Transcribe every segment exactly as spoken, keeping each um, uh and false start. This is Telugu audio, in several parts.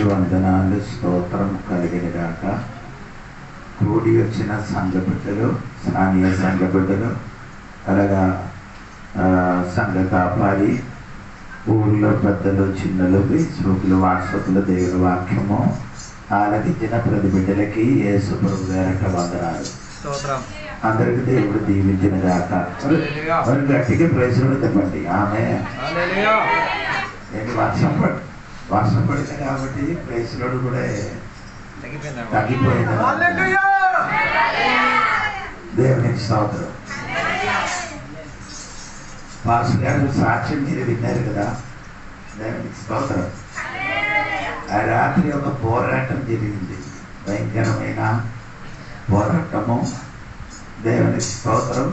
వందనాలు స్తోత్రం కలిగిన గాక. కూడి వచ్చిన సంఘ బిడ్డలు, స్థానియ సంఘ బిడ్డలు, అలాగా సంఘ కాపాడి, ఊళ్ళో పెద్దలు, చిన్నలు, ఫేస్బుక్లు, వాట్సాప్లు దేవుని వాక్యము ఆలకించిన ప్రతి బిడ్డలకి యేసు ప్రభు గారి వందనాలు. అందరికి దేవుడు దీవించిన గాక. మరి గట్టిగా ప్రైజులు తెప్పండి. ఆమె వర్షం పడి వర్షం పడింది కాబట్టి ప్రైజులు కూడా తగ్గిపోయింది. దేవునికి స్తోత్రం. పాస్టర్ గారు సాక్ష్యం మీరు విన్నారు కదా. దేవునికి స్తోత్రం. ఆ రాత్రి ఒక పోరాటం జరిగింది, భయంకరమైన పోరాటము. దేవునికి స్తోత్రం.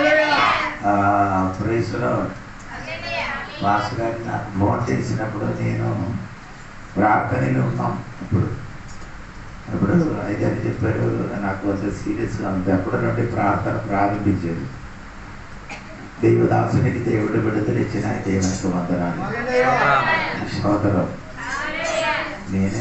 ప్రైజ్లో పాస్టర్ గారిని నాకు ఫోన్ చేసినప్పుడు నేను ప్రార్థనలో ఉన్నాం. ఇప్పుడు అప్పుడు అయ్యారు చెప్పారు, నాకు కొంచెం సీరియస్గా ఉంది. అప్పుడు నుండి ప్రార్థన ప్రారంభించారు. దేవదాసునికి దేవుడు విడుదల ఇచ్చిన దేవునికి వందనాలు. స్తోత్రం. నేనే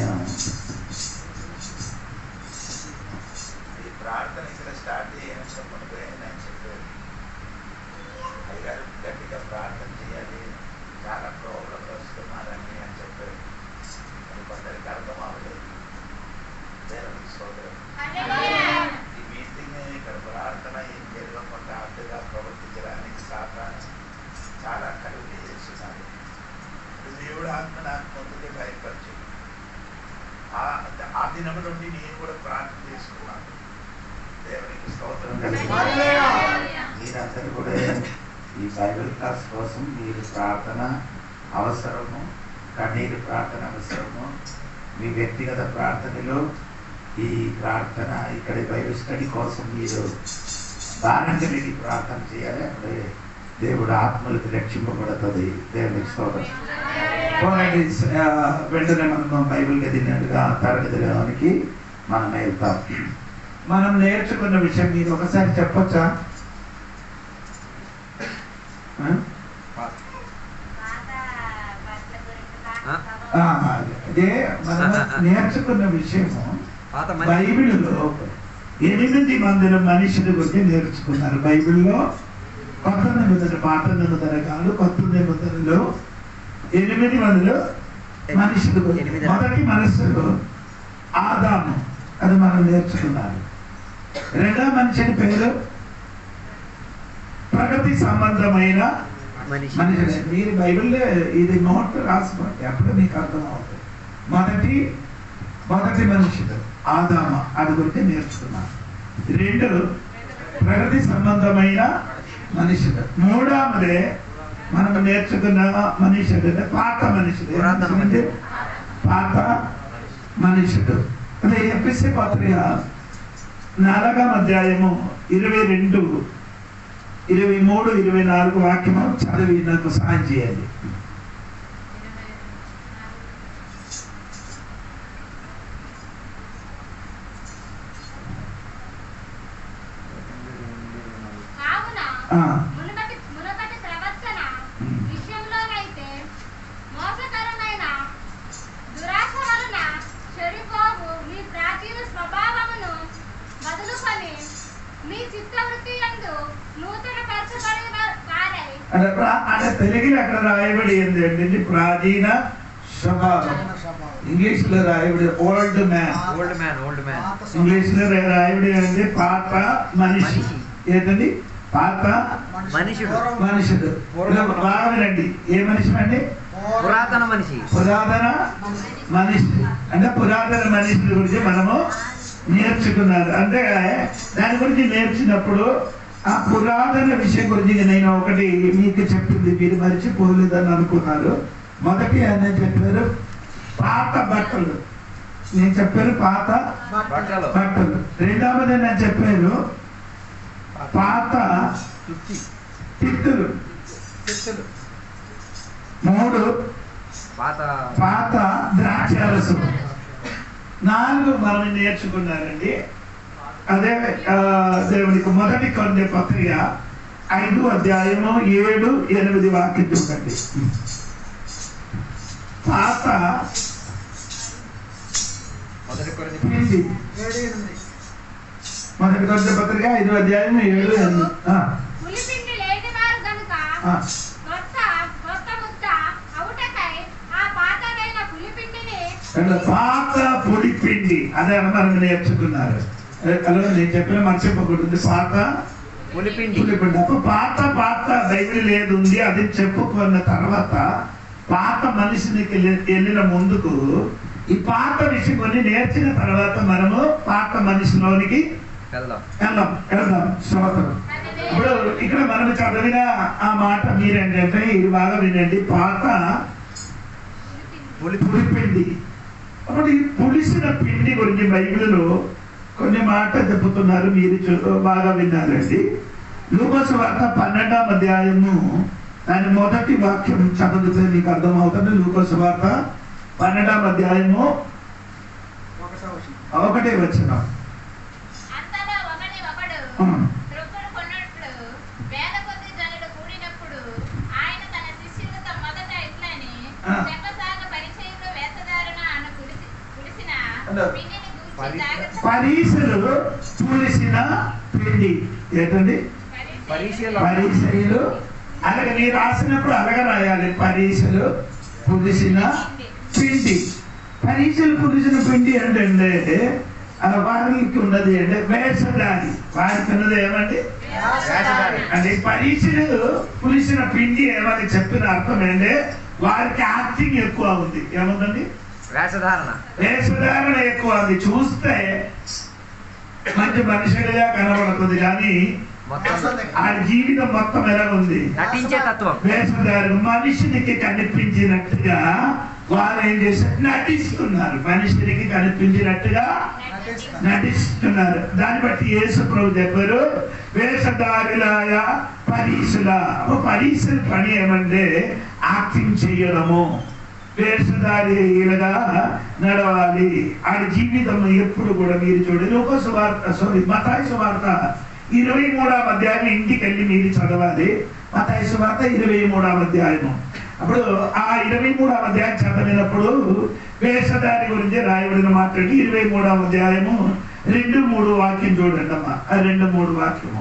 ప్రార్థన ఇక్కడ స్టార్ట్ చేయని చెప్పండి అని చెప్పారు. అయ్యారు గట్టిగా ప్రార్థన చేయాలి, చాలా ప్రాబ్లమ్స్ వస్తున్నారని అని చెప్పారు. అది కొందరికి అర్థం అవ్వలేదు. దేవునికి స్తోత్రం. ఈ మీటింగ్ ఇక్కడ ప్రార్థన ఏం జరగకుండా అడ్డుగా ప్రవర్తించడానికి సాతాను చాలా కలిగి చేస్తున్నారు. దేవుడు ఆత్మ నాకు ముందుగా భయపరిచి ఆ దినం నుండి నేను కూడా ప్రార్థన చేసుకున్నాను. దేవునికి స్తోత్రం. మీరందరూ కూడా ఈ బైబిల్ క్లాస్ కోసం మీరు ప్రార్థన అవసరము, కన్నీరు ప్రార్థన అవసరము. మీ వ్యక్తిగత ప్రార్థనలో ఈ ప్రార్థన ఇక్కడ బైబిల్ స్టడీ కోసం మీరు దానంగా కలిగి ప్రార్థన చేయాలి. అప్పుడే దేవుడు ఆత్మలకు రక్షింపబడుతుంది. దేవునికి స్తోత్రం. పోనండి, వెంటనే మనం బైబిల్ గదినట్టుగా తరగతిలోనికి మనం వెళ్తాం. మనం నేర్చుకున్న విషయం మీరు ఒకసారి చెప్పొచ్చా? అదే మనం నేర్చుకున్న విషయము బైబిల్లో ఎనిమిది మందిల మనుషుల గురించి నేర్చుకున్నారు. బైబిల్లో కొత్త నిబంధన, పాత నిబంధన కాదు, కొత్త నిబంధనలో ఎనిమిది మందిలో మనుషులు. మొదటి మనుషులు ఆదాము, అది మనం నేర్చుకున్నారు. రెండో మనిషిని పేరు ప్రగతి సంబంధమైన మనిషి. మీరు బైబిల్లో ఇది నోట్ రాసుకోండి, అప్పుడు మీకు అర్థం అవుతుంది. మొదటి మొదటి మనుషులు ఆదాము, అది గురించి నేర్చుకున్నారు. రెండు ప్రగతి సంబంధమైన మనుషులు. మూడవదే మనం నేర్చుకున్న మనుషుడు పాత మనుషుడు. పాత మనుషుడు అంటే ఎఫెసీ పత్రిక నాలుగవ అధ్యాయము ఇరవై రెండు ఇరవై మూడు ఇరవై నాలుగు వాక్యము చదివి నాకు సహాయం చేయాలి. అంటే తెలుగులో అక్కడ రాయబడి ఏంటంటే ప్రాచీన స్వభావం. ఇంగ్లీష్ లో రాయబడి old man. Old man old man English లో రాయబడి ఏంటంటే పాత మనిషి. ఏంటండి? పాత మనుషుడు. మనుషుడు బాగా వినండి. ఏ మనిషి అండి? పురాతన మనిషి. పురాతన మనిషి అంటే పురాతన మనిషి గురించి మనము నేర్చుకున్నారు. అంటే దాని గురించి నేర్చినప్పుడు ఆ పురాతన విషయం గురించి నేను ఒకటి మీకు చెప్పింది, మీరు మర్చిపోలేదని అనుకున్నారు. మొదటి ఆయన చెప్పారు పాత బట్టలు. నేను చెప్పాను పాత బట్టలు. రెండవది నేను చెప్పాను పాత తిత్తులు. మూడు పాత ద్రాక్షరసం. నాలుగు మనం నేర్చుకున్నారండి. అదే దేవునికి మొదటి కొరింథీ పత్రిక ఐదు అధ్యాయము ఏడు ఎనిమిది వాక్యం చూడండి. పాత పిండి. మొదటి కొరింథీ పత్రిక ఐదో అధ్యాయం ఏడు ఎనిమిది. పాత పొడి పిండి అదే మనం నేర్చుకున్నారు. అలా నేను చెప్పిన మర్చిపోకూడదు. పాత పులిపిండి పులిపిండి అప్పుడు పాత పాత బైబిల్ లేదు ఉంది. అది చెప్పుకున్న తర్వాత పాత మనిషినికి వెళ్ళిన ముందుకు ఈ పాత విషయం కొన్ని నేర్చిన తర్వాత మనము పాత మనిషిలోనికి వెళ్దాం వెళ్దాం శ్రోతలు. ఇప్పుడు ఇక్కడ మనం చదివిన ఆ మాట మీరేంటంటే ఇది బాగా వినండి. పాత పులిపిండి. అప్పుడు ఈ పులిసిన పిండి గురించి బైబిల్లో కొన్ని మాటలు చెబుతున్నారు. మీరు బాగా విన్నారండి. లూకాసు వార్త పన్నెండవ అధ్యాయము దాని మొదటి వాక్యం చదివితే నీకు అర్థమవుతుంది. లూకాసు వార్త పన్నెండవ అధ్యాయము ఒకటే వచ్చిన పరీసలు పులిసిన పిండి ఏంటండి? పరీసలు. అలాగే నీ రాసినప్పుడు అలాగ రాయాలి. పరీసలు పులిసిన పిండి. పరీసలు పులిసిన పిండి అంటే వారికి ఉన్నది అంటే వేషధారి. వారికి ఉన్నది ఏమండి అంటే పరీసలు పులిసిన పిండి ఏమని చెప్పిన అర్థం ఏంటంటే వారికి యాక్టింగ్ ఎక్కువ ఉంది. ఏముందండి? వేషధారణ. వేషధారణ ఎక్కువ ఉంది. చూస్తే మంచి మనుషులుగా కనబడుతుంది కానీ ఆ జీవితం మొత్తం ఎలా ఉంది? నటించే తత్వం. వేషధారణ. మనుషునికి కనిపించినట్టుగా వారు ఏం చేశారు? నటిస్తున్నారు. మనుషునికి కనిపించినట్టుగా నటిస్తున్నారు. దాన్ని బట్టి యేసు ప్రభు చెప్పారు వేషధారులాయ పరీసుల. పరీసుల పని ఏమంటే యాక్టింగ్ చేయడము. వేషధారిగా నడవాలి. ఆడి జీవితం ఎప్పుడు కూడా మీరు చూడండి. లూకా సువార్త సారీ మత్తయి సువార్త ఇరవై మూడవ అధ్యాయం ఇంటికి వెళ్ళి మీరు చదవాలి. మత్తయి సువార్త ఇరవై మూడవ అధ్యాయము. అప్పుడు ఆ ఇరవై మూడవ అధ్యాయం చదివినప్పుడు వేషధారి గురించి రాయబడిన మాట్లాడి ఇరవై మూడవ అధ్యాయము రెండు మూడు వాక్యం చూడండి అమ్మా. ఆ రెండు మూడు వాక్యము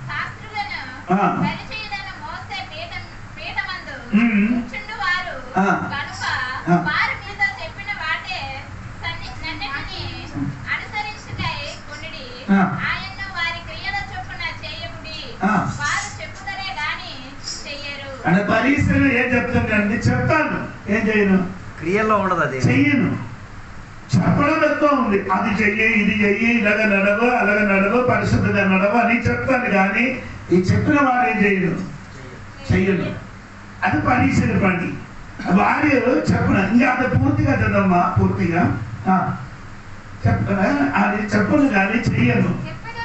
అంటే పరీక్షలు ఏం చెప్తాను చెప్తాను ఏం చేయను క్రియల్లో ఉండదు. అది చెయ్యను. చెప్పడం ఎక్కువ ఉంది. అది చెయ్యి ఇది చెయ్యి ఇలాగ నడవు అలాగ నడవు పరిశుద్ధంగా నడవు అని చెప్తాను కానీ ఈ చెప్పిన వాడు ఏం చేయను చెయ్యను. అది పరీక్షల పని. వారు చెప్పను. ఇంకా అది పూర్తిగా చదవమ్మా. పూర్తిగా చెప్పను. అది చెప్పను కానీ చెయ్యను.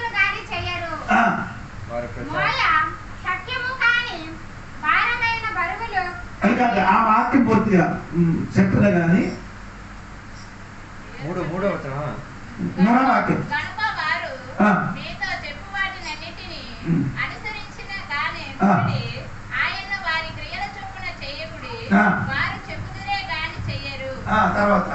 అది కాదు ఆ వాక్యం పూర్తిగా చెప్పను కానీ మూడో మూడో మూడో వాక్యం తర్వాత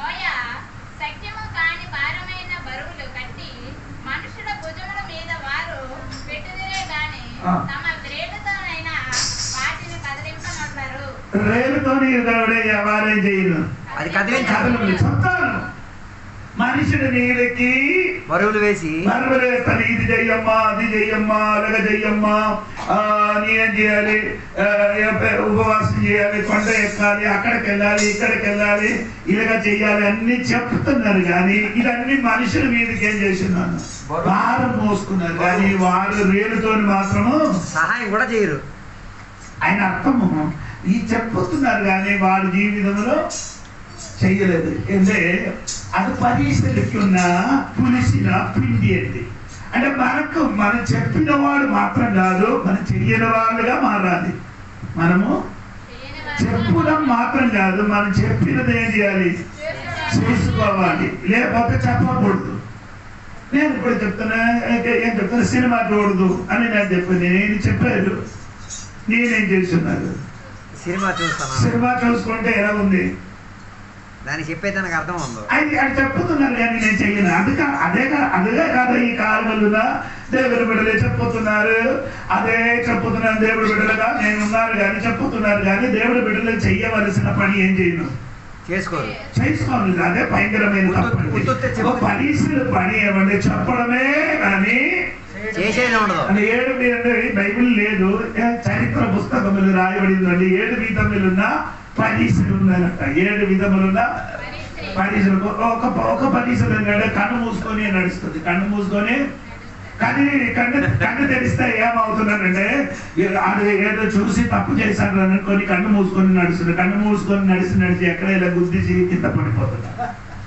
రేలుతో వారేం చేయను. అది కదిలించాలి. చెప్తాను. మనుషుడు నీళ్ళకి మరువులు వేసి మరువులు వేస్తాను. ఇది చెయ్యమ్మా అది చెయ్యమ్మా అలాగ చెయ్యమ్మా నేనేం చేయాలి ఉపవాసం చేయాలి కొండ ఎక్కాలి అక్కడికి వెళ్ళాలి ఇక్కడికి వెళ్ళాలి ఇలాగ చెయ్యాలి అన్ని చెప్తున్నారు కానీ ఇదన్నీ మనుషుల మీదకి ఏం చేస్తున్నాను భారం మోసుకున్నారు కానీ వారు రేలుతో మాత్రము సహాయం కూడా చేయరు. ఆయన అర్థము ఈ చెప్పుతున్నారు కానీ వారి జీవితంలో చెయ్యలేదు. అంటే అది పరీక్షలకి ఉన్న పులిసిన పిండి అండి. అంటే మనకు మనం చెప్పిన వాడు మాత్రం కాదు మనం చెయ్యని వాళ్ళుగా మారాలి. మనము చెప్పడం మాత్రం కాదు మనం చెప్పినది ఏం చేయాలి చేసుకోవాలి. లేకపోతే చెప్పకూడదు. నేను ఇప్పుడు చెప్తున్నా ఏం చెప్తున్నా సినిమా చూడదు అని నేను చెప్పాను. నేను చెప్పాను నేనేం చేస్తున్నాను సినిమా చూస్తాను. సినిమా చూసుకుంటే ఎలా ఉంది దాన్ని చెప్పేది నాకు అర్థం ఉందో అది అది చెప్పుతున్నారు కానీ నేను చెయ్యను. అది కా అదే కా అదే కాదు ఈ కాలంలో దేవుడి బిడ్డలే చెప్పుతున్నారు, అదే చెప్పుతున్నారు దేవుడి బిడ్డలుగా నేనున్నారు కానీ చెప్పుతున్నారు కానీ దేవుడి బిడ్డలు చెయ్యవలసిన పని ఏం చేయను, చేసుకోరు, చేసుకోవాలి. అదే భయంకరమైన తప్పు. పరీక్షలు పని ఏమంటే చెప్పడమే కానీ చేసేది ఉండదు. అంటే ఏడు అంటే బైబిల్ లేదు, చరిత్ర పుస్తకములు రాయబడిందండి. ఏడు విధములున్న పరీక్షలు ఉన్నాయంట. ఏడు విధములున్న పరీక్షలు. ఒక ఒక పరీక్షలు ఏంటంటే కన్ను మూసుకొని నడుస్తుంది. కన్ను మూసుకొని కానీ కన్ను కన్ను తెరిస్తే ఏమవుతున్నారంటే అది ఏదో చూసి తప్పు చేశారు అనుకొని కన్ను మూసుకొని నడుస్తుంది. కన్ను మూసుకొని నడిచి నడిచి ఎక్కడ ఇలా గుద్దిసి కింద పడిపోతున్నారు.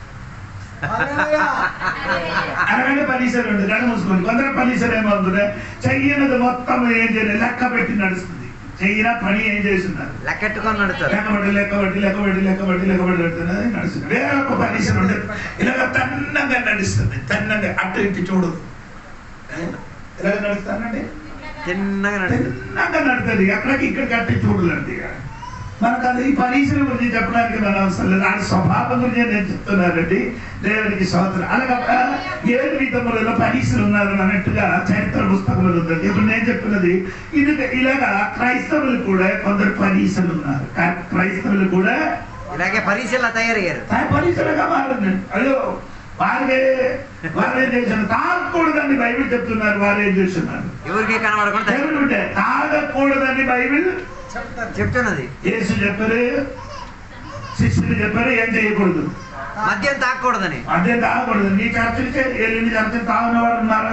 అలాగే పరీక్షలు ఉంటుంది కన్ను మూసుకొని. కొందరు పరీక్షలు ఏమవుతుంది, చెయ్యనది మొత్తం ఏం చేయలేదు, లెక్క పెట్టి నడుస్తుంది. చెయ్యిన పని ఏం చేస్తున్నారు, లెక్కెట్టుకొని నడుస్తారు. లెక్కబడి లెక్కబడి లెక్కబడి లెక్కబడి లెక్కబడి నడుతున్నది నడుస్తుంది. వేరే ఒక పరీక్షలు ఉంటుంది, ఇలాగ తన్నంగా నడుస్తుంది. తన్నంగా అటు ఇటు చూడదు. ఎలాగ నడుస్తానండి, తిన్నగా నడుస్తుంది. తిన్నగా నడుతుంది. ఎక్కడికి ఇక్కడికి అట్టి చూడలేండి. మనకు అది ఈ పరీక్షల గురించి చెప్పడానికి మన అవసరం లేదు. ఆ స్వభావం గురించి నేను చెప్తున్నానండి. దేవునికి స్తోత్రం. అలాగా ఏడు విధములలో పరీక్షలు ఉన్నారు అన్నట్టుగా చరిత్ర పుస్తకంలో ఉందండి. ఇప్పుడు నేను చెప్పినది ఇది. ఇలాగా క్రైస్తవులు కూడా కొందరు పరీక్షలు ఉన్నారు. క్రైస్తవులు కూడా ఇలాగే పరీక్షలు తయారయ్యారు, పరీక్షలుగా మారింది. అయ్యో వారే వారు ఏం చేస్తున్నారు, తాగకూడదని బైబిల్ చెప్తున్నారు. వారు ఏం చేస్తున్నారు, ఎవరికి కనబడకుండా దేవుడు తాగకూడదని బైబిల్ చెప్తున్నది. యేసు చెప్పారు, శిష్యులు చెప్పారు ఏం చేయకూడదు, మద్యం తాగకూడదని. మద్యం తాగకూడదు. నీ చర్చలకే ఎల్లుండి చర్చలు తాగిన వాడు ఉన్నారా?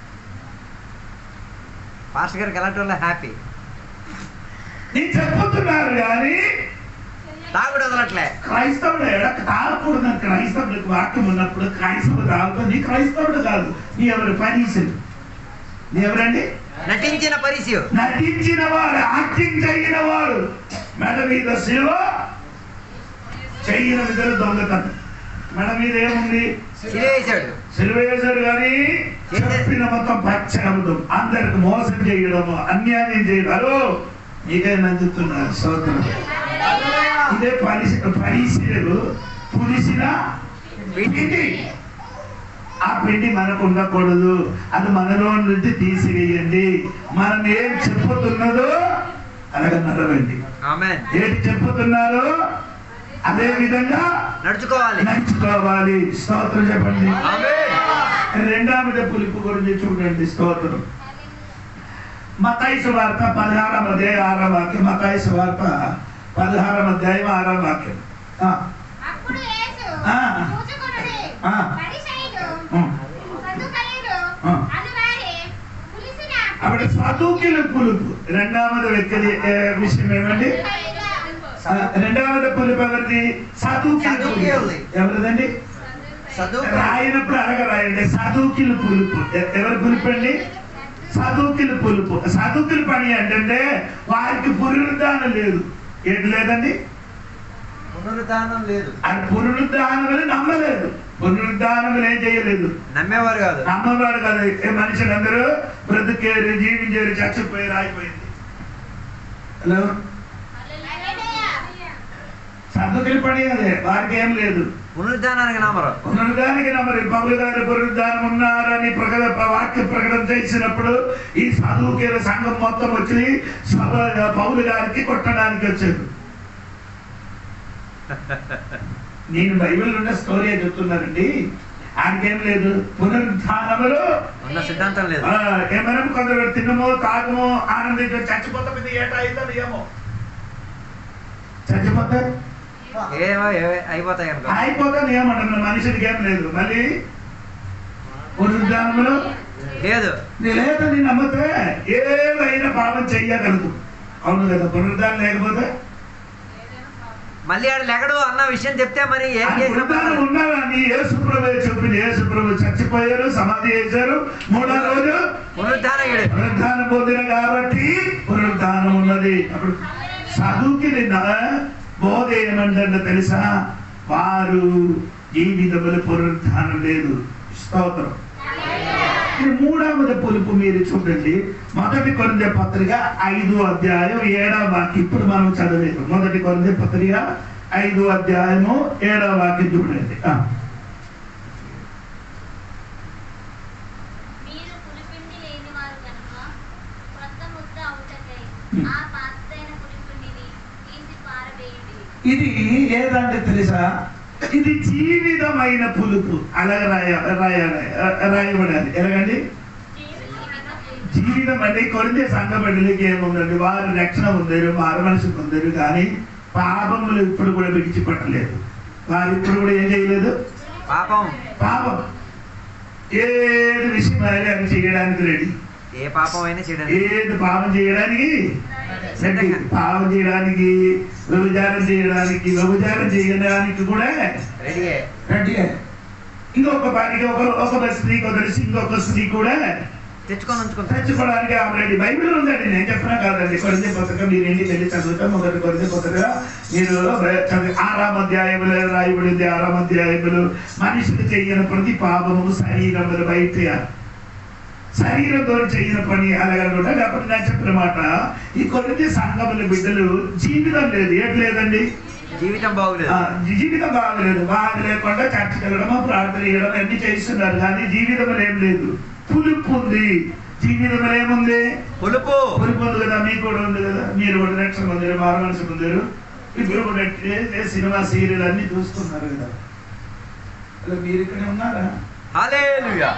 పాస్టర్ గారికి ఎలాంటి వాళ్ళ హ్యాపీ. నీ చెప్పుతున్నారు కానీ తాగుడు వదలట్లే. క్రైస్తవుడు ఎడక తాగకూడదు. క్రైస్తవుడికి వాక్యం ఉన్నప్పుడు క్రైస్తవుడు తాగుతూ నీ క్రైస్తవుడు కాదు, నీ ఎవరు పరీక్షలు. నీ ఎవరండి, నటించిన పరిచయం, నటించిన వాడు, యాక్టింగ్ చేయన వాడు. మెడ మీద శిలువ చెయ్యిన విధులు దొంగతనం. మెడ మీద ఏముంది, వేసాడు, శిలువ వేశాడు. కానీ చెప్పిన మొత్తం పచ్చబద్ధం, అందరికి మోసం చేయడము, అన్యాయం చేయడం. హలో మీకే నందుతున్నారు సోదరు. ఇదే పరిశీ పరిశీలు పులిసిన పిండి. ఆ పిండి మనకు ఉండకూడదు, అది మనలో నుంచి తీసివేయండి. మనం ఏం చెప్పుతున్నదో అలాగే నడవండి. ఏంటి చెప్పుతున్నారు అదే విధంగా నడుచుకోవాలి నడుచుకోవాలి స్తోత్రం చెప్పండి. రెండవది పులుపు గురించి చూడండి. స్తోత్రం. మత్తయి సువార్త పదహారవ అధ్యాయం ఆరవ వాక్యం. మత్తయి సువార్త పదహారవ అధ్యాయం ఆరవ వాక్యం. అప్పుడు సదుకిల పులుపు. రెండవది వ్యక్తి విషయం ఏమండి, రెండవది పులుపు ఎవరిది, సదుకిల. ఎవరిదండి, రాయినప్పుడు అలాగ రాయండి. సదుకిల పులుపు. ఎవరి పులుపు అండి, సదుకిల పులుపు. సదుకిల పని ఏంటంటే వారికి పునరుద్ధానం లేదు. ఏంటి లేదండి, పునరుద్ధానం లేదు. అది పునరుద్ధానం అని నమ్మలేదు. పునరుద్ధానం ఏం చేయలేదు, నమ్మేవారు కాదు, నమ్మేవారు కాదు. మనుషులందరూ బ్రతికేరు, జీవించారు, చచ్చిపోయారు, ఆగిపోయింది. హలో, సదుకిల పని అదే. వారికి ఏం లేదు, పునరుద్ధానానికి నమ్మరు. పునరుద్ధానికి నమ్మరు. పౌలు గారు పునరుద్ధానం ఉన్నారని ప్రకట వాక్య ప్రకటన చేసినప్పుడు ఈ సదుకేల సంఘం మొత్తం వచ్చి పౌలు గారికి కొట్టడానికి వచ్చారు. నేను బైబిల్ ఉన్న స్టోరీ చెప్తున్నానండి. ఆయనకేం లేదు, పునరుద్ధానములు ఉన్న సిద్ధాంతం లేదు. ఏమైనా కొందరు తినమో తాగమో ఆనందించో చచ్చిపోతాం. ఇది ఏటా అయిందో ఏమో చచ్చిపోతారు, ఏమో అయిపోతాయి అయిపోతాను ఏమంటున్నా. మనిషికి ఏం లేదు. మళ్ళీ పునరుద్ధానములు లేదు. లేదని నమ్మితే ఏదైనా పాపం చెయ్యగలదు. అవును కదా, పునరుద్ధానం లేకపోతే మళ్ళీ ఆడు లెగడు అన్న విషయం చెప్తే మరి ఏం ఉన్నారని యేసుప్రభు చెప్పింది. యేసుప్రభు చచ్చిపోయారు, సమాధి చేశారు, మూడో రోజు పునరుద్ధానం పునరుద్ధానం పొందిన కాబట్టి పునరుద్ధానం ఉన్నది. అప్పుడు చదువుకి బోధ ఏమంటే తెలుసా, వారు ఈ విధముల పునరుద్ధానం లేదు. స్తోత్రం. మూడవది పులుపు మీరు చూడండి. మొదటి కొరింథీ పత్రిక ఐదు అధ్యాయం ఏడవ వాక్యం. ఇప్పుడు మనం చదివేది మొదటి కొరింథీ పత్రిక ఐదు అధ్యాయము ఏడవ వాక్యం చూడండి. ఇది ఏదంటే తెలుసా, ఇది జీవితమైన పులుపు. అలాగే రాయ రాయాలి రాయబడాలి. ఎలాగండి? జీవితం అంటే కొరింథీ సంఘ బిడ్డలకి ఏముందండి, వారు రక్షణ పొందారు, మారు మనసు పొందారు, కానీ పాపములు ఇప్పుడు కూడా విడిచిపెట్టలేదు. వారు ఇప్పుడు కూడా ఏం చేయలేదు, పాపం పాపం ఏది విషయం అది చేయడానికి రెడీ. ఏ పాపం అయినా చేయడానికి, ఏది పాపం చేయడానికి రెడీ. పాపం చేయడానికి, వ్యభిచారం చేయడానికి, వ్యభిచారం చేయడానికి కూడా రెడీ రెడీ. ఇంకొక పనికి ఒక ఒక స్త్రీకి వదిలేసి ఇంకొక స్త్రీ కూడా తెచ్చుకొని ఉంచుకుంటారు, తెచ్చుకోవడానికి ఆల్రెడీ బైబిల్ ఉందండి. నేను చెప్పినా కాదండి. కొరింథీ పత్రిక మీరు ఏంటి వెళ్ళి చదువుతాం. మొదటి కొరింథీ పత్రిక మీరు ఆరాం అధ్యాయములు రాయబడింది. ఆరాం అధ్యాయములు మనుషులు చేయని ప్రతి పాపము శరీరములు బయట శరీరంతో చేయన పని అలాగనమాట. కాబట్టి నేను చెప్పిన మాట, ఈ కొరింథీ సంఘముల బిడ్డలు జీవితం లేదు. ఏం లేదండి, జీవితం బాగులేదు. జీవితం బాగలేదు. బాగా లేకుండా చర్చకి వెళ్ళడము, ప్రార్థన చేయడం అన్ని చేస్తున్నారు, కానీ జీవితం ఏం లేదు. పులుపు ఉంది. జీవితం ఏముంది, పులుపు పులుపు ఉంది కదా. మీకు కూడా ఉంది కదా. మీరు కూడా రక్షణ పొందారు, మారు మనసు పొందారు. ఇప్పుడు కూడా సినిమా సీరియల్ అన్ని చూస్తున్నారు కదా. అలా మీరు ఇక్కడే ఉన్నారా? హల్లెలూయా.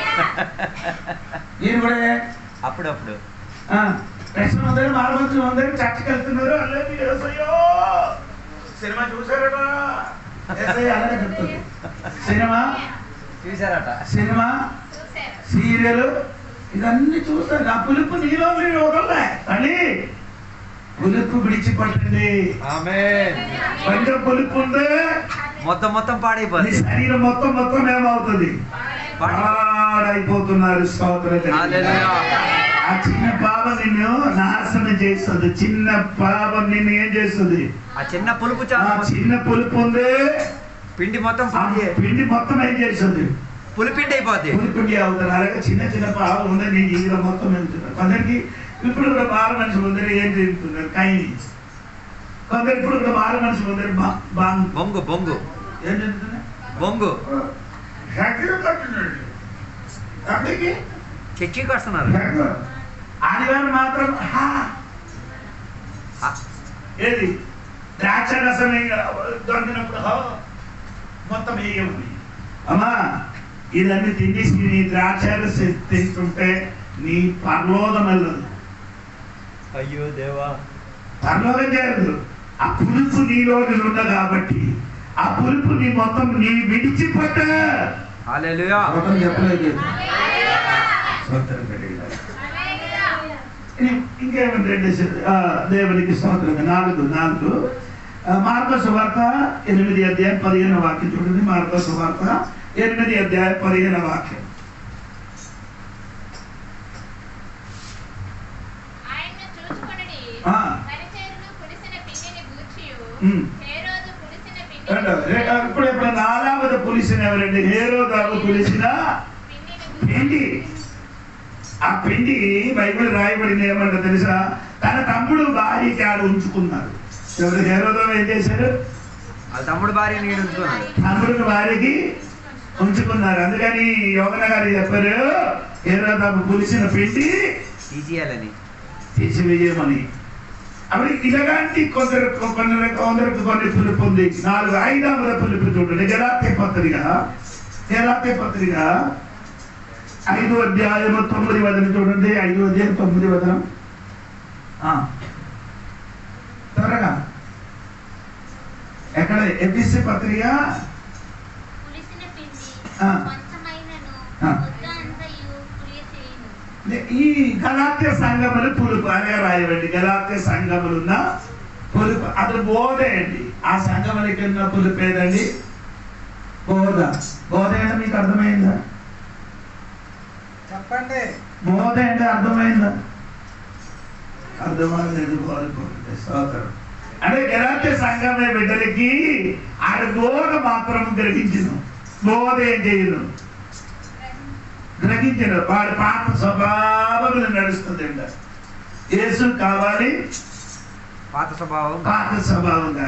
మీరు కూడా అప్పుడప్పుడు రక్షణ పొందారు, మారు మనసు పొందారు, చర్చకి వెళ్తున్నారు. అలా మీరు సినిమా చూసారట. అలాగే చెప్తుంది. సినిమా చూసారట, సినిమా సీరియల్ ఇదన్నీ చూస్తారు. ఆ పులుపు నీలో మీరు వదలలే అని పులుపు విడిచిపట్టండి. కొంచెం పులుపు ఉంది, మొత్తం మొత్తం పాడైపోతుంది. శరీరం మొత్తం మొత్తం ఏమవుతుంది, పాడైపోతున్నారు. స్తోత్రం. ఆ చిన్న పాపం నిన్ను నాశనం చేస్తుంది. చిన్న పాపం నిన్ను ఏం చేస్తుంది, ఆ చిన్న పులుపు, చిన్న పులుపు ఉంది, పిండి మొత్తం పిండి మొత్తం ఏం చేస్తుంది, పులిపిండి అయిపోద్ది. పులిపిండి అవుతుంది. అలాగే చిన్న చిన్న పాపం ఉంది, నీ జీవితం మొత్తం వెళ్తున్నారు. కొందరికి ఇప్పుడు కూడా మారు మనిషి ముందర ఏం జరుగుతున్నారు, కైని. కొందరు ఇప్పుడు కూడా మారు మనిషి ముందర బొంగు బొంగు ఏం జరుగుతుంది, బొంగు అక్కడికి చర్చికి వస్తున్నారు. ఆదివారం మాత్రం ఏది ద్రాక్ష రసం దొరికినప్పుడు మొత్తం వేయ ఉంది. అమ్మా ఇదన్నీ తినేసి నీ ద్రాక్ష తింటుంటే నీ పరలోకం వెళ్ళదు. అయ్యో దేవా, పరలోకం చేయదు. ఆ పులుపు నీలో ఉంది కాబట్టి ఆ పులుపు నీ మొత్తం నీ విడిచిపట్ట. హల్లెలూయా. చెప్పలేదు. ఇంకేమంటే దేవునికి స్తోత్రం. నాలుగు నాలుగు మార్కో సువార్త ఎనిమిది అధ్యాయం పదిహేను వాక్యం చూడండి. మార్కో సువార్త ఎనిమిది అధ్యాయం పదిహేను వాక్యం. ఇప్పుడు ఇప్పుడు నాలావది పులిసిన ఎవరండి, హేరోదాకు పులిసిన పిండి. ఆ పిండి బైబిల్ రాయబడింది ఏమంటే తెలుసా, తన తమ్ముడు భార్యకి ఆడు ఉంచుకున్నారు. ఎవరు హేరోదావు ఏం చేశారు, తమ్ముడు భార్య ఉంచుకున్నారు, తమ్ముడు భార్యకి ఉంచుకున్నారు. అందుకని యోగన గారు చెప్పారు, హేరోదాకు పులిసిన పిండి తీసేయాలని, తీసివేయమని. అప్పుడు ఇలాంటి కొందరు కొందరు కొందరికి కొన్ని పులుపు ఉంది. నాలుగు ఐదవ పులుపు చూడండి. గలాతీ పత్రిక గలాతీ పత్రిక ఐదు అధ్యాయము తొమ్మిది వదనం చూడండి. ఐదు అధ్యాయం తొమ్మిది వదనం త్వరగా. ఎక్కడ ఎఫెసీ పత్రిక ఈ గలాత్య సంఘములు పులుపు అనే రాయవండి. గలాత్య సంఘములున్న పులుపు అది బోధే అండి. ఆ సంఘములకి ఉన్న పులుపు ఏదండి, బోధ. బోధ అంటే మీకు అర్థమైందా, చెప్పండి. బోధ అంటే అర్థమైందా, అర్థమలేదు. కోరుకోండి స్తోత్రం. అంటే గలాత్య సంఘమే బిడ్డలకి ఆడ బోధ మాత్రం గ్రహించను, బోధ ఏం చేయను, గ్రహించిన వాడి పాత స్వభావములు నడుస్తుంది అంట. యేసు కావాలి, పాత స్వభావం పాత స్వభావం కాదు.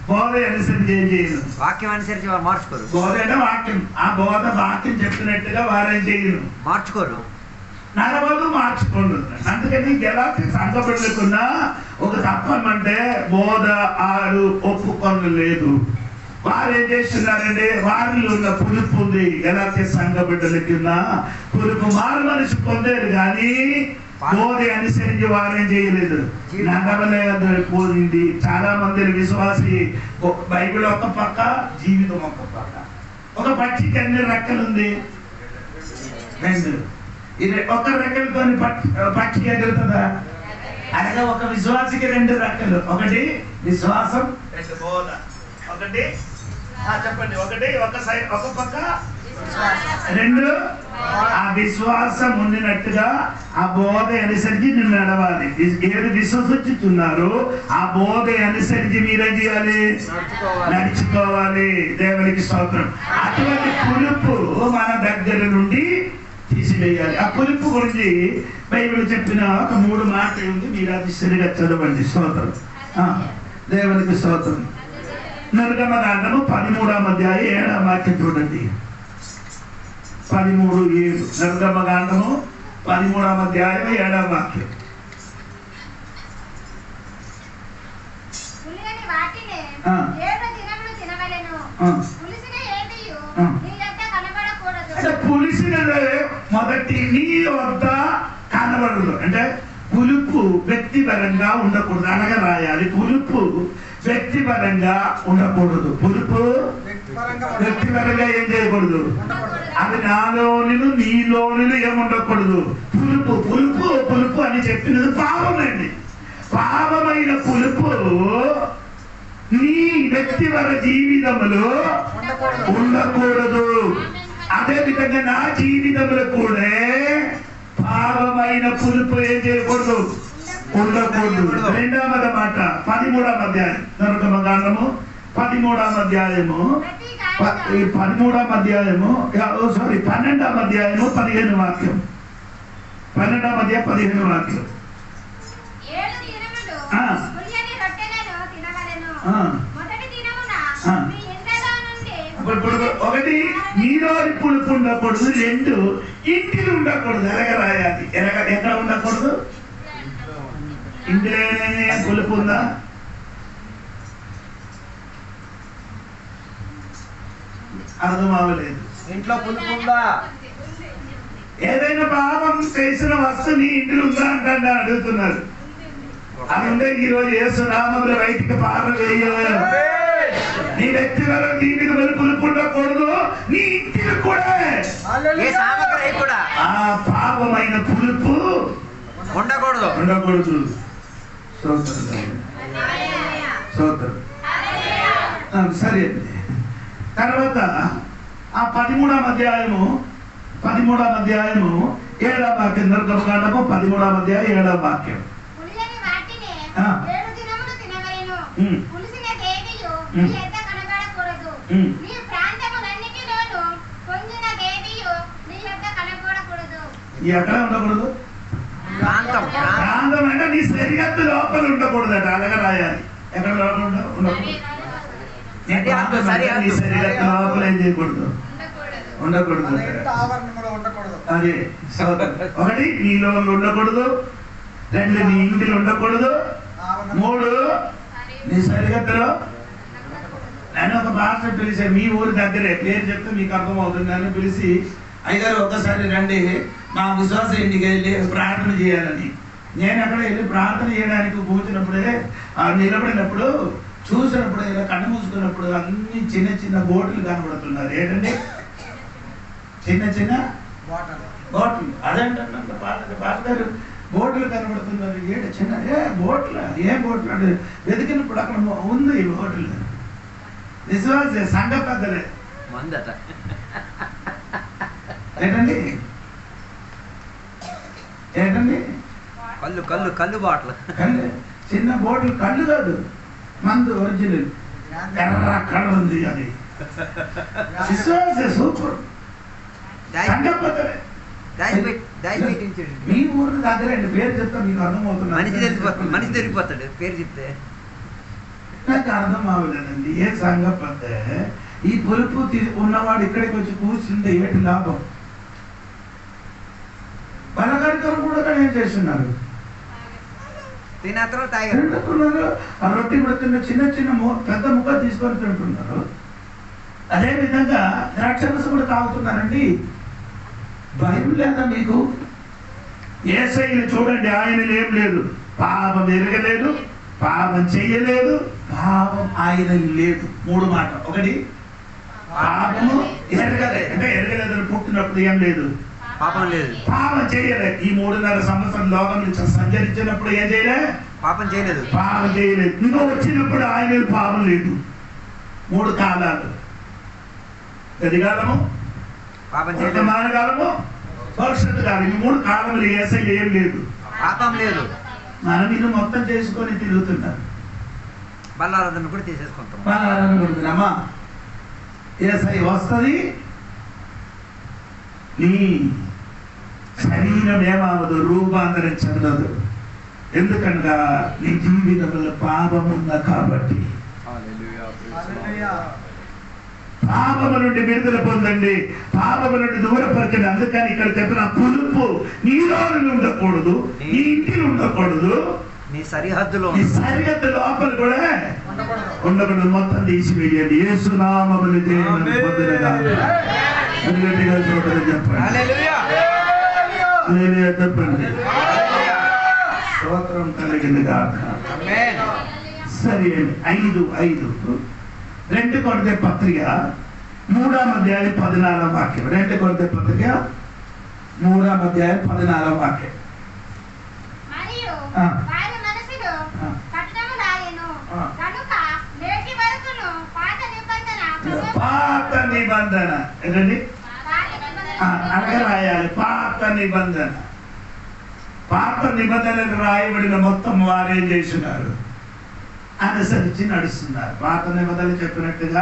బోధ అనుసరించి ఏం చేయను. వాక్యం అనుసరించి వారు మార్చుకోరు. బోధ అంటే వాక్యం, ఆ బోధ వాక్యం చెప్పినట్టుగా వారేం చేయను, మార్చుకోరు, నడవదు, మార్చుకోండు. అందుకని ఎలా సంఘపడుకున్నా ఒక తప్పమంటే బోధ ఆరు ఒప్పుకొను లేదు. వారు ఏం చేస్తున్నారంటే వారిలో ఉన్న పులుపు ఉంది. ఎలా సంఘ బిడ్డల కింద పులుపు మారు మనిషి పొందేరు కానీ బోధ అనుసరించి వారేం చేయలేదు, నడవలేదు పోయింది. చాలా మంది విశ్వాసి బైబిల్ ఒక పక్క, జీవితం ఒక పక్క. ఒక పక్షికి ఎన్ని రెక్కలుంది? రెండు. ఇది ఒక రెక్కలతో పక్షి ఎగురుతుందా? అనగా ఒక విశ్వాసికి రెండు రెక్కలు, ఒకటి విశ్వాసం, రెండు బోధ. ఒకటి చెప్పండి, ఒకటి ఒక సైడ్ ఒక పక్క, రెండు ఆ విశ్వాసం ఉండినట్టుగా ఆ బోధ అనుసరించి నువ్వు నడవాలి. ఏది విశ్వసించుతున్నారు ఆ బోధ అనుసరించి మీరేం చేయాలి, నడుచుకోవాలి. దేవునికి స్తోత్రం. అటువంటి పులుపు మన దగ్గర నుండి తీసివేయాలి. ఆ పులుపు గురించి బైబిల్ చెప్పిన ఒక మూడు మాటలు ఉంది, మీరు అది సరిగా చదవండి. స్తోత్రం, దేవునికి స్తోత్రం. నిర్గమకాండము పదిమూడవ అధ్యాయం ఏడవ వాక్యం చూడండి. పదిమూడు ఏడు నిర్గమకాండము పదిమూడవ అధ్యాయం ఏడవ వాక్యం. అంటే పులిసినదే మొదటి నీ వద్ద కనబడదు. అంటే పులుపు వ్యక్తిపరంగా ఉండకూడదు, అనగా రాయాలి. పులుపు వ్యక్తిపరంగా ఉండకూడదు. పులుపు వ్యక్తిపరంగా ఏం చేయకూడదు, అది నాలోనిలు నీలోనిలు ఏముండకూడదు. పులుపు పులుపు పులుపు అని చెప్పినది పాపమండి. పాపమైన పులుపు నీ వ్యక్తిపర జీవితంలో ఉండకూడదు. అదే విధంగా నా జీవితంలో కూడా పాపమైన పులుపు ఏం చేయకూడదు, ఉండకూడదు. రెండవ మాట పదిమూడవ అధ్యాయం నిర్గమకాండము పదిమూడవ అధ్యాయము పదమూడవ అధ్యాయము సారీ పన్నెండవ అధ్యాయము పదిహేను వాక్యం. పన్నెండవ అధ్యాయం పదిహేను వాక్యం. ఒకటి నీలో పులుపు ఉండకూడదు, రెండు ఇంటిలో ఉండకూడదు. ఎలాగ రాయాలి, ఎలాగ ఎక్కడ ఉండకూడదు, ఇంటిలోనే పులుపు ఉందా? అర్థం అవ్వలేదు. ఇంట్లో పులుపు ఉందా? ఏదైనా పాపం చేసిన వస్తువు నీ ఇంటిలో ఉందా అంటే అడుగుతున్నారు. అది ఉంటే ఈ రోజు యేసు నామములో బయటికి పాపం వేయాలి. నీ వ్యక్తిగత నీ మీద పులుపు ఉండకూడదు, నీ ఇంటికి కూడా ఆ పాపమైన పులుపు ఉండకూడదు ఉండకూడదు సరే. తర్వాత ఆ పదిమూడవ అధ్యాయము పదిమూడవ అధ్యాయము ఏడవ వాక్యం. నిర్గమకాండము పదిమూడవ అధ్యాయం ఏడవ వాక్యం. ఎక్కడ ఉండకూడదు, ప్రాంతం అంటే నీ సరిహద్దు లోపల ఉండకూడదట. అలాగే రాయాలి. ఎక్కడ లోపల ఉండకూడదు, నీ సరిహద్దు లోపల ఏం చేయకూడదు, ఉండకూడదు. అదే ఒకటి నీలో ఉండకూడదు, రెండు నీ ఇంటిలో ఉండకూడదు, మూడు నీ సరిహద్దులో. నేను ఒక మాస్టర్ పిలిచాను మీ ఊరి దగ్గరే, పేరు చెప్తే మీకు అర్థం అవుతుంది అని పిలిచి, అయ్యారు ఒక్కసారి రండి మా విశ్వాస ఇంటికి వెళ్ళి ప్రార్థన చేయాలని. నేను అక్కడ వెళ్ళి ప్రార్థన చేయడానికి కూర్చున్నప్పుడే నిలబడినప్పుడు చూసినప్పుడు ఇలా కన్ను మూసుకున్నప్పుడు అన్ని చిన్న చిన్న బోట్లు కనబడుతున్నారు. ఏంటండి, చిన్న చిన్న బోట్లు. అదేంటంటే పాట పాటగారు బోట్లు కనబడుతున్నారు. ఏంటి చిన్న ఏ బోట్ల ఏ బోట్లు అంటే వెతికినప్పుడు అక్కడ ఉంది బోట్లు. విశ్వాస సంఘ పెద్దలే ఏంటండి ఏంటండి కళ్ళు కళ్ళు కళ్ళు బాటలు, కళ్ళు చిన్న బోట్లు. కళ్ళు కాదు, మందు ఒరిజినల్ ఎర్ర కళ్ళు ఉంది. అది విశ్వాస సూపర్ సంఘ పెద్దలే. మీ ఊరు దగ్గర పేరు చెప్తా మీకు అర్థమవుతుంది. మనిషి తెలిసిపోతుంది, మనిషి దొరికిపోతాడు పేరు చెప్తే. నాకు అర్థం అవ్వలేదండి. ఏ సంగతి అంటే ఈ పులుపు ఉన్నవాడు ఇక్కడికి వచ్చి కూర్చుంటే ఏటి లాభం? బలగరికలు కూడా ఏం చేస్తున్నారు? తినేస్తారు, తాగారు, తింటున్నారు. ఆ రొట్టి కూడా తిన్న చిన్న చిన్న పెద్ద ముక్క తీసుకొని తింటున్నారు. అదే విధంగా ద్రాక్షరసం కూడా తాగుతున్నారండి. భయం లేదా మీకు? యేసయ్యను చూడండి, ఆయన ఏం లేదు, పాపం ఎరగలేదు, పాపం చెయ్యలేదు, పాపం ఆయన లేదు. మూడు మాట. ఒకటి పాపము ఎరగలేదు, అంటే ఎరగలేదు, పుట్టినప్పుడు ఏం లేదు, పాపం లేదు, పాపం చేయలేదు. ఈ మూడున్నర సంవత్సరం లోకం నుంచి సంచరించినప్పుడు ఏం చేయలే, పాపం చేయలేదు, పాపం చేయలేదు. ఇంకో వచ్చినప్పుడు ఆయన పాపం లేదు. మూడు కాలాలు, గదికాలము, పాపం చేయలేదు, వర్తమాన కాలము, భవిష్యత్తు కాలం. ఈ మూడు కాలములు యేసయ్య ఏం లేదు, పాపం లేదు. మనం ఇది మొత్తం చేసుకొని తిరుగుతున్నారు. బల్లారాధన కూడా తీసేసుకుంటాం. అమ్మా యేసయ్య వస్తుంది, నీ శరీరం ఏమవదు, రూపాంతరం చెందదు. ఎందుకనగా నీ జీవితంలో పాపం ఉందా కాబట్టి. పాపము నుండి విడుదల పొందండి, పాపము నుండి దూరపరచండి. అందుకని ఇక్కడ చెప్పిన పులుపు నీలో ఉండకూడదు, నీ ఇంటిలో ఉండకూడదు, నీ సరిహద్దులో, నీ సరిహద్దు లోపల కూడా ఉండకూడదు. మొత్తం తీసివేయండి. యేసు నామములో దేవుని పొందునగాక. గట్టిగా చూడని చెప్పండి, హల్లెలూయా చెప్పండి. స్తోత్రం కలిగింది కాక. సరే అండి. ఐదు ఐదు రెండు కొరింథీ పత్రిక మూడవ అధ్యాయం పద్నాలుగవ వాక్యం. రెండు కొరింథీ పత్రిక మూడవ అధ్యాయం పద్నాలుగవ వాక్యం. పాత నిబంధన ఏంటండి అనగా రాయాలి. పాత నిబంధన, పాత నిబంధనలు రాయబడిన మొత్తం వారేం చేస్తున్నారు, అనుసరించి నడుస్తున్నారు. పాత నిబంధనలు చెప్పినట్టుగా.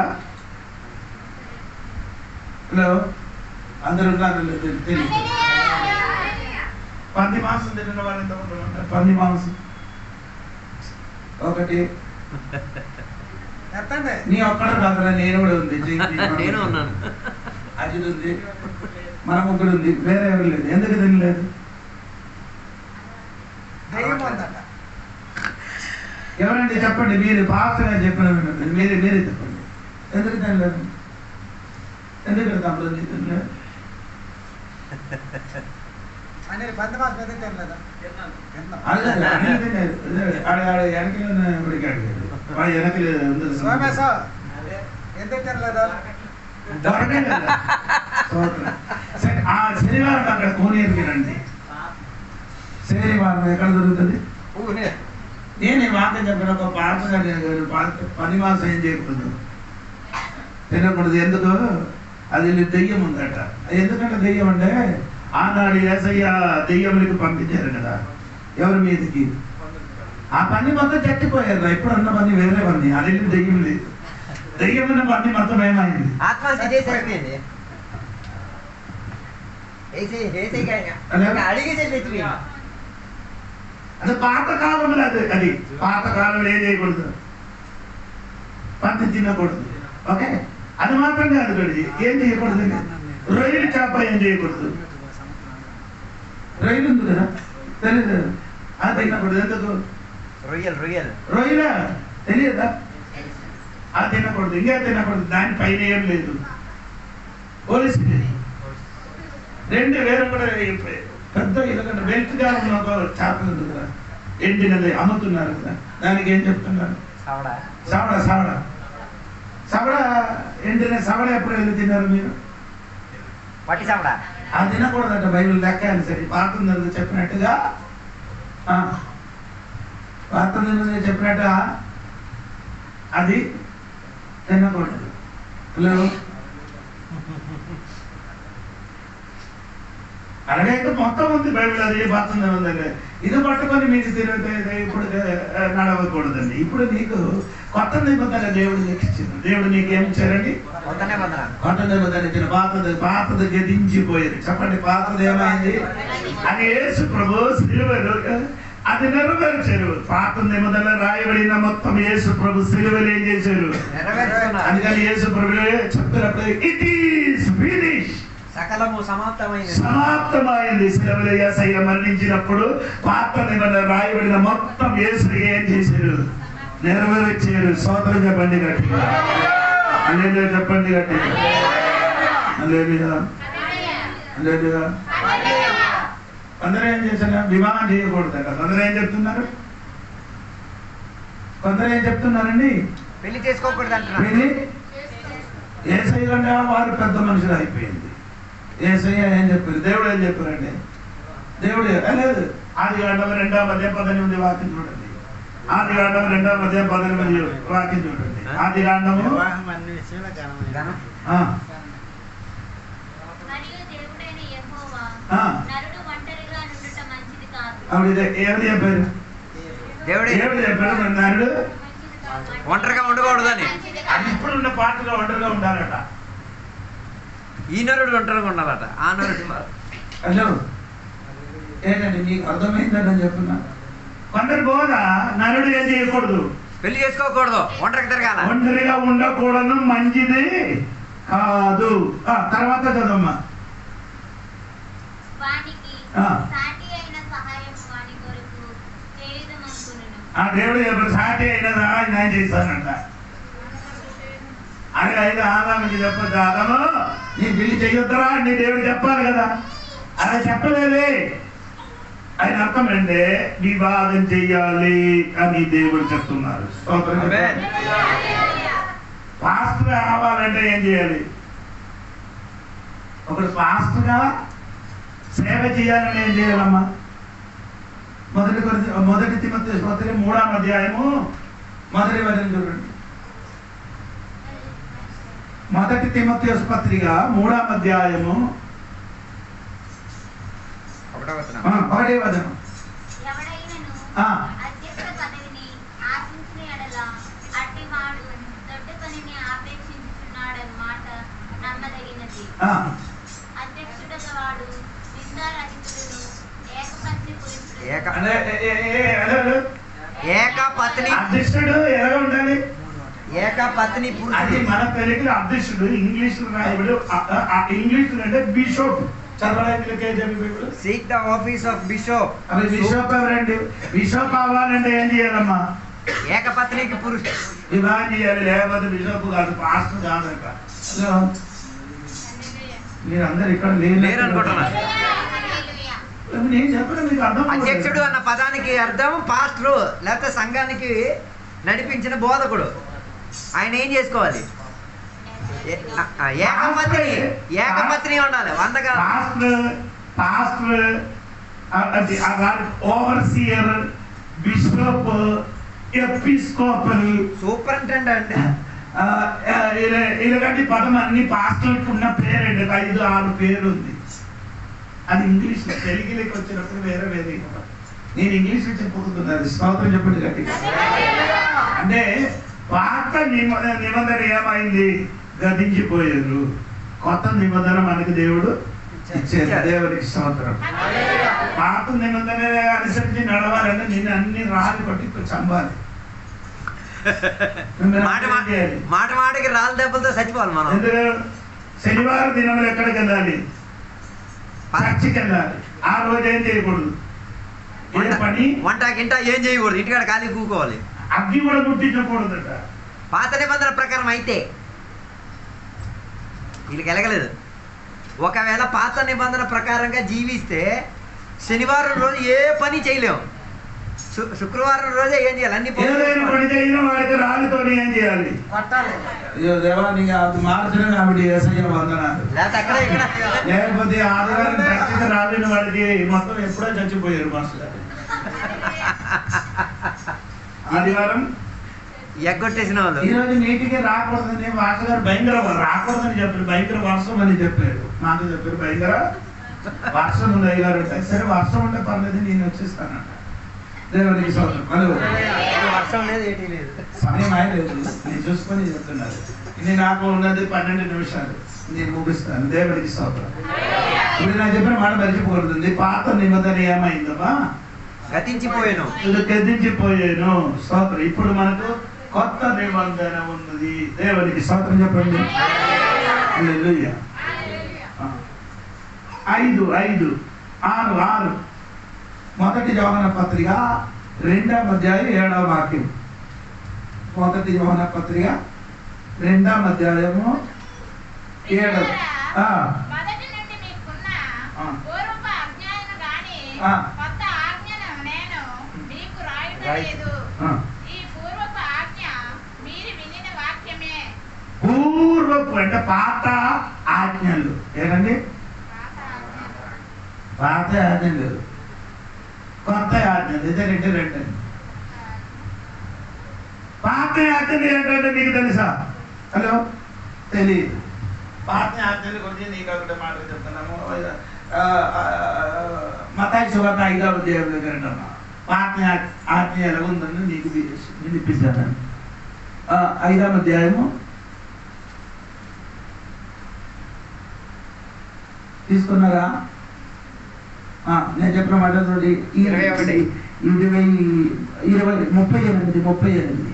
హలో, అందరూ ఉన్నారు? తెలియదు. పంది మాంసం తిన్న వాళ్ళు ఎంతమంది ఉంటారు? పంది మాంసం ఒకటి నీ ఒక్కడ కాదురా, నేను కూడా ఉంది, నేను ఉన్నాను, అజిత్ ఉంది, మన ముగ్గురు ఉంది, వేరే ఎవరు లేదు. ఎందుకు తినలేదు? ఎవరండి చెప్పండి, మీరు పాత్రగా చెప్పిన మీరే మీరే చెప్పండి. ఎందుకు తినలేదు? ఎందుకు తమ్ముడు తినలేదు? శనివారం అక్కడ కోనేరుకి రండి. శనివారం ఎక్కడ దొరుకుతుంది? నేను మాట చెప్పిన ఒక పాత్ర పని మాసం ఏం చేయకూడదు, తినకూడదు. ఎందుకు? అది దెయ్యం ఉందట. ఎందుకంటే దెయ్యం అంటే ఆనాడు యేసయ్య దెయ్యములకు పంపించారు కదా, ఎవరి మీదకి? ఆ పని మొత్తం చచ్చిపోయారు. ఇప్పుడు ఉన్న పని వేరే పని, అది దెయ్యం లేదు. దెయ్యం ఉన్న పని మొత్తం ఏమైంది? ఆత్మహత్య చేసేది. అది పాత కాలంలో, అది అది పాత కాలంలో ఏం చేయకూడదు, పంది తినకూడదు. ఓకే, అది మాత్రం కాదు. ఏం చేయకూడదు? రొయ్యలు చేప ఏం చేయకూడదు. రొయ్యలు ఉంది కదా, తెలియదు, అది తినకూడదు. ఎందుకు? రొయ్యలు రొయ్యలు రొయ్యలా తెలియదా? అది తినకూడదు. ఇంకా తినకూడదు. దానిపైన ఏం లేదు. పోలీసు రెండు వేరు కూడా పెద్ద ఎందుకంటే వెల్త్గా ఉన్న ఒక చేపలు ఉంది కదా, ఎండినది అమ్ముతున్నారు కదా, దానికి ఏం చెప్తున్నారు? సవడ సవడ సవడ ఎండిన సవడ ఎప్పుడు వెళ్ళి తిన్నారు మీరు? పట్టి సవడ అది తినకూడదట. బైబిల్ లెక్క సరే పాత చెప్పినట్టుగా, పాత చెప్పినట్టుగా అది తినకూడదు. హలో, అలాగే మొత్తం ఉంది బైబిల్. అది పాత్ర ఉందండి. ఇది పట్టుకొని మీకు తిరిగితే ఇప్పుడు నడవకూడదండి. ఇప్పుడు నీకు కొత్త నిబంధన దేవుడు నీకు ఇచ్చింది. దేవుడు నీకు ఏమి ఇచ్చారండి? కొత్త నిబంధన ఇచ్చిన. పాతది పాతది గతించిపోయేది. చెప్పండి, పాతది ఏమైంది? అది యేసు ప్రభు సిలువలో అది నెరవేర్చారు. పాత నిబంధనలో రాయబడిన మొత్తం యేసు ప్రభు సిలువలో ఏం చేశారు? అందుకని యేసు ప్రభు చెప్పినప్పుడు ఇట్ ఈస్ ఫినిష్, సకలము సమాప్తమైంది. సమాప్తమైంది. సిలువలో యేసయ్య మరణించినప్పుడు పాత నిబంధన రాయబడిన మొత్తం యేసు ఏం చేశారు? నెరవేర్చారు. స్తోత్రం చెప్పండి గట్టిగా. హల్లెలూయా చెప్పండి గట్టిగా. హల్లెలూయా హల్లెలూయా. కొందరు ఏం చేశారు? వివాహం చేయకూడదట. కొందరు ఏం చెప్తున్నారు? కొందరు ఏం చెప్తున్నారండి? పెళ్లి చేసుకోకూడదు అంటున్నారు. పెళ్లి యేసయ్య కంటే వారు పెద్ద మనుషులు అయిపోయింది. యేసయ్య ఏం చెప్పారు? దేవుడు ఏం చెప్పారండి? దేవుడు లేదు. ఆది కాండం రెండవ అధ్యాయం పద్దెనిమిది వాక్యం చూడండి. ఆది కాండం రెండవ అధ్యాయం పద్దెనిమిది వాక్యం చూడండి. ఆది కాండము ఆవిడ ఏమని చెప్పారు? దేవుడు ఏమని చెప్పారు? నరుడు ఒంటరిగా ఉండకూడదని. అది ఇప్పుడు ఉన్న పాటలో ఒంటరిగా ఉండాలట. ఈ నరుడు ఒంటరిగా ఉండాలట. ఆ నరుడు హలో ఏంటండి మీకు అర్థమైందని చెప్తున్నా. కొందరు బోధ నరుడు ఏం చేయకూడదు? పెళ్లి చేసుకోకూడదు, ఒంటరిగా తిరగాల. ఒంటరిగా ఉండకూడదు, మంచిది కాదు. తర్వాత చదవమ్మా. ఆ దేవుడు ఎప్పుడు సాటి అయిన సహాయం నేను చేస్తానంట. అరే అయితే ఆదాముకి చెప్పొద్దు, ఆదాము నీ పెళ్లి చెయ్యొద్దరా నీ దేవుడు చెప్పాలి కదా. అలా చెప్పలేదే. ఆయన అర్థం అంటే వివాదం చెయ్యాలి అని దేవుడు చెప్తున్నారు. పాస్టర్ కావాలంటే ఏం చేయాలి? ఒకడు పాస్టర్గా సేవ చేయాలని ఏం చేయాలమ్మా? మొదటి మొదటి తిమోతి పత్రిక మూడవ అధ్యాయము మొదటి వచనం చూడండి. మొదటి తిమోతి పత్రిక మూడవ అధ్యాయము ఒకటే వచనం. ఏకపత్ని అధ్యక్షుడు ఎలా ఉండాలి? ఏకపత్ని అది మన తెలుగులో అధ్యక్షుడు, ఇంగ్లీష్ రాయబడు ఇంగ్లీష్ అంటే bishop. Seek the office of bishop. అవి బిషప్ ఎవరండి? బిషప్ అవ్వాలంటే ఏం చేయాలమ్మా? ఏకపత్నికి పురుషుడు వివాహం చేయాలి. లేకపోతే బిషప్ కాదు, పాస్టర్ కాదట. మీరందరూ ఇక్కడ లేరు అనుకుంటున్నారు. నేను చెప్పడం మీకు అర్థం. అధ్యక్షుడు అన్న పదానికి అర్థం పాస్టర్, లేకపోతే సంఘానికి నడిపించిన బోధకుడు. ఆయన ఏం చేసుకోవాలి? ఏకపత్ని ఏకపత్ని ఉండాలి. వందగా pastor pastor overseer, bishop, episcopal, superintendent ఇలాంటి పదం అన్ని పాస్టర్కి ఉన్న పేరండి. ఐదు ఆరు పేరు ఉంది. అది ఇంగ్లీష్. తెలుగులోకి వచ్చినప్పుడు వేరే వేరే. నేను ఇంగ్లీష్ చెప్పుకుంటున్నాను. స్తోత్రం చెప్పండి గట్టిగా. అంటే పాత నిబంధన ఏమైంది? గతించిపోయారు. కొత్త నిబంధన మనకి దేవుడు ఇచ్చేది. దేవుడికి స్తోత్రం. పాత నిబంధన అనుసరించి నడవాలంటే నేను అన్ని రాళ్ళు కొట్టి చంపాలి. మాట మాటకి రాళ్ళ దెబ్బలతో చచ్చిపోవాలి మనం. ఎందుకు? శనివారం దినములు ఎక్కడికి వెళ్ళాలి? చర్చికి వెళ్ళాలి. ఆ రోజు ఏం చేయకూడదు? పని వంట గింట ఏం చేయకూడదు. ఇంటికాడ ఖాళీ కూకోవాలి. అగ్ని కూడా ముట్టించకూడదట. పాత నిబంధన ప్రకారం అయితే వీళ్ళకి ఎలగలేదు. ఒకవేళ పాత నిబంధన ప్రకారంగా జీవిస్తే శనివారం రోజు ఏ పని చేయలేము. శుక్రవారం రోజే ఏం చేయాలి? అన్ని పని చేయడం వాడికి రాళ్ళతో ఏం చేయాలి? లేకపోతే ఆదివారం చర్చికి రాలేని వాడికి మొత్తం ఎప్పుడో చచ్చిపోయారు మాస్టర్. ఆదివారం ఎగ్గొట్టేసిన వాళ్ళు ఈ రోజు నీటికి రాకూడదని మాస్టర్ గారు భయంకర రాకూడదని చెప్పారు. భయంకర వర్షం అని చెప్పారు. నాకు చెప్పారు భయంకర వర్షం ఉంది అయ్యారు. సరే వర్షం ఉంటే పర్లేదు, నేను వచ్చేస్తానంట. దేవునికి వర్షం లేదు, ఏటీ లేదు, సమయం లేదు. నేను చూసుకొని చెప్తున్నారు. ఇది నాకు ఉన్నది పన్నెండు నిమిషాలు. నేను ముగిస్తాను. దేవునికి స్తోత్రం. ఇప్పుడు నాకు చెప్పిన మాట మర్చిపోకూడదు. పాత నిబంధన ఏమైందమ్మా? గతించిపోయాను ఇది గతించిపోయాను. స్తోత్రం. ఇప్పుడు మనకు కొత్త నిబంధన ఉన్నది. దేవునికి స్తోత్రం చెప్పండి. హల్లెలూయా. ఆ. ఐదు ఐదు ఆరు ఆరు మొదటి యోహాన పత్రిక రెండవ అధ్యాయం ఏడవ వాక్యం. మొదటి యోహాన పత్రిక రెండవ అధ్యాయము ఏడవ. ఆ. మొదటి నుండి మీకున్న ఆ. పూర్వపు ఆజ్ఞలను గాని ఆ. కొత్త ఆజ్ఞను నేను మీకు రాయుట లేదు. ఆ. ఈ పూర్వపు ఆజ్ఞ మీరు వినిన వాక్యమే. పూర్వపు అంటే పాత ఆజ్ఞలు. ఏనండి? పాత ఆజ్ఞ. పాత ఆజ్ఞలు, కొత్త ఆజ్ఞలు. ఇదే రెండు రెండు. పాత ఆజ్ఞలు ఏంటంటే నీకు తెలుసా? హలో, తెలియదు. పాత ఆజ్ఞల గురించి నీకు ఒకటి మాట చెప్తున్నాము. మతాయి సువార్త ఐదవ అధ్యాయం దగ్గర అంటున్నా. పాత ఆజ్ఞ ఎలా ఉందని నీకు వినిపిస్తాను. ఐదవ అధ్యాయము తీసుకున్నారా? నేను చెప్పిన మాట చూడండి. ఇరవై ఒకటి ఇరవై ఇరవై ముప్పై ఎనిమిది ముప్పై ఎనిమిది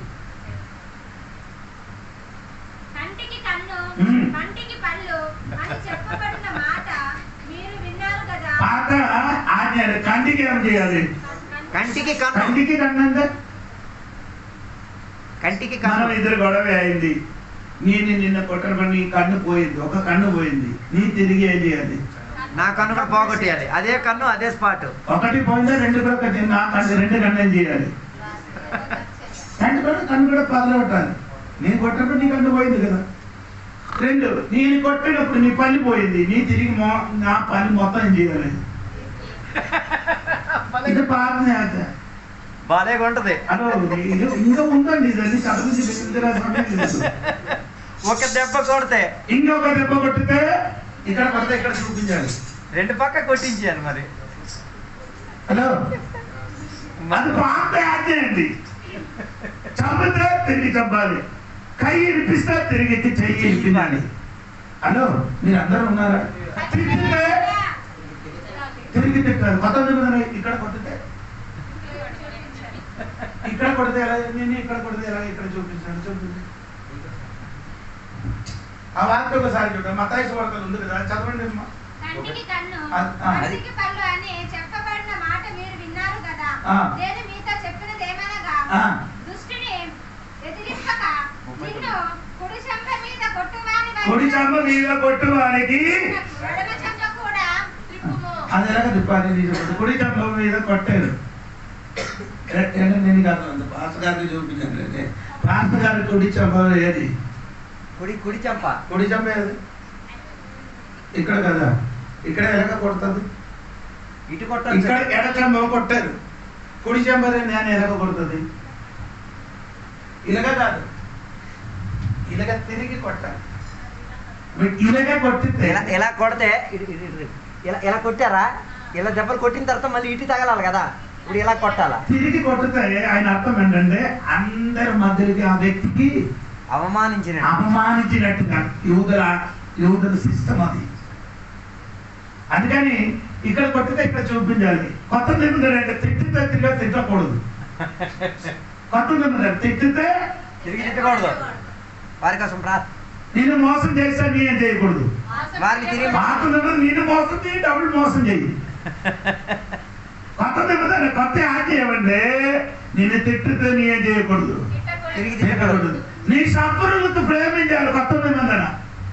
కంటికి కన్ను, మ్మ్. కంటికి పళ్ళు అని చెప్పబడిన మాట మీరు విన్నారు కదా. పాత ఆజ్ఞ కంటికి ఏం చేయాలి? కంటికి కన్ను కంటికి కన్ను అంటే కంటికి మనం కన్ను ఇద్దరు గొడవ అయింది. నేను నిన్న కొట్టడం నీ కన్ను పోయింది, ఒక కన్ను పోయింది. నీ తిరిగి ఏం చేయాలి? నా కన్ను కూడా పోగొట్టేయాలి. అదే కన్ను అదే స్పాట్. ఒకటి పోయిందా రెండు కూడా ఒకటి, నా కన్ను రెండు కన్ను ఏం చేయాలి? రెండు కూడా కన్ను కూడా పగల కొట్టాలి. నేను కొట్టినప్పుడు నీ కన్ను పోయింది కదా. రెండు, నేను కొట్టినప్పుడు నీ పని పోయింది, నీ తిరిగి మో నా పని మొత్తం ఏం చేయాలి? ఇది పాత ఆజ్ఞ. బాలేగా ఉంటది. అదో ఇది ఇంకా ఉందండి. ఇదన్నీ చదువు తెలియదు. ఒక దెబ్బ కొడితే ఇంకొక దెబ్బ కొట్టితే ఇక్కడ కొడితే ఇక్కడ చూపించాలి. రెండు పక్క కొట్టించాను మరి. హలో, అది పాత ఆజ్ఞ అండి. చంపితే తిరిగి చంపాలి, కై ఇరిపిస్తే తిరిగి ఎత్తి చెయ్యి ఇరిపించాలి. హలో, మీరు అందరూ ఉన్నారా? తిరిగితే తిరిగి తిట్టాలి. కొత్త నిబంధన ఇక్కడ కొట్టితే ఇక్కడ కొడితే ఎలా, నేను ఇక్కడ కొడితే ఎలా, ఇక్కడ చూపించాను. చూపించి ఆ వాక్యం ఒకసారి చూడండి. మతాయి సువార్తలో ఉంది కదా, చదవండి అమ్మా. కంటికి కన్ను, అది- ఆ. కంటికి పళ్ళు అని చెప్పబడిన మాట మీరు విన్నారు కదా. ఆ. నేను మీతో చెప్పినది ఏమనగా, ఆ. దుష్టుని ఎదిరింపక నిన్ను కుడి చెంప మీద కొట్టువాని కుడి చెంప మీద కొట్టువానికి ఎడమ చెంప కూడా త్రిప్పుము. అది ఎలాగ తిప్పాలి? నీ చెప్పండి. కుడి చెంప మీద కొట్టారు. ఏ- ఏంటంటే నేను కాదు, పాస్టర్ గారికి చూపించాను. అంటే పాస్టర్ గారి కుడి చెంప ఏది? కుడి కుడి చెంప కుడి చెంప ఏది? ఇక్కడ కదా. ఇక్కడ ఎలాగ కొడుతుంది? ఇటు ఇక్కడ కొట్టాలి. ఎడ చెంప కొట్టారు. కుడి చెంప నేను ఎలాగ కొడుతుంది? ఇలాగ కాదు, ఇలాగ తిరిగి కొట్టాలి. మీరు ఇలాగే కొట్టితే ఇలా ఇలా కొడితే ఇటు- ఇటు- ఇటు. ఇలా ఇలా కొట్టారా? ఇలా దెబ్బలు కొట్టిన తర్వాత మళ్ళీ ఇటు తగలాలి కదా. ఇప్పుడు ఇలా కొట్టాలా? తిరిగి కొట్టితే ఆయన అర్థం ఏంటంటే అందరి మధ్యలోకి ఆ వ్యక్తికి అవమానించిన అవమానించినట్టుగా యూదుల యూదుల సిస్టమ్ అది. అందుకని ఇక్కడ కొట్టితే ఇక్కడ చూపించాలి. కొత్త నిబంధన అంటే తిట్టితే తిరిగి తిట్టకూడదు. కొత్త నిబంధన తిట్టితే తిరిగి తిట్టకూడదు. వారి కోసం ప్రార్థన. నేను మోసం చేస్తా, నేనేం చేయకూడదు. వారిని తిరిగి పాత నిబంధన నేను మోసం చేయి, డబుల్ మోసం చేయి. కొత్త నిబంధన కొత్త ఆజ్ఞ ఏమంటే నేను తిట్టితే నేనేం చేయకూడదు, తిరిగి తిట్టకూడదు. తిట్టకూడదు. నీ శత్రువులకు ప్రేమించాలి. కొత్త నిబంధన.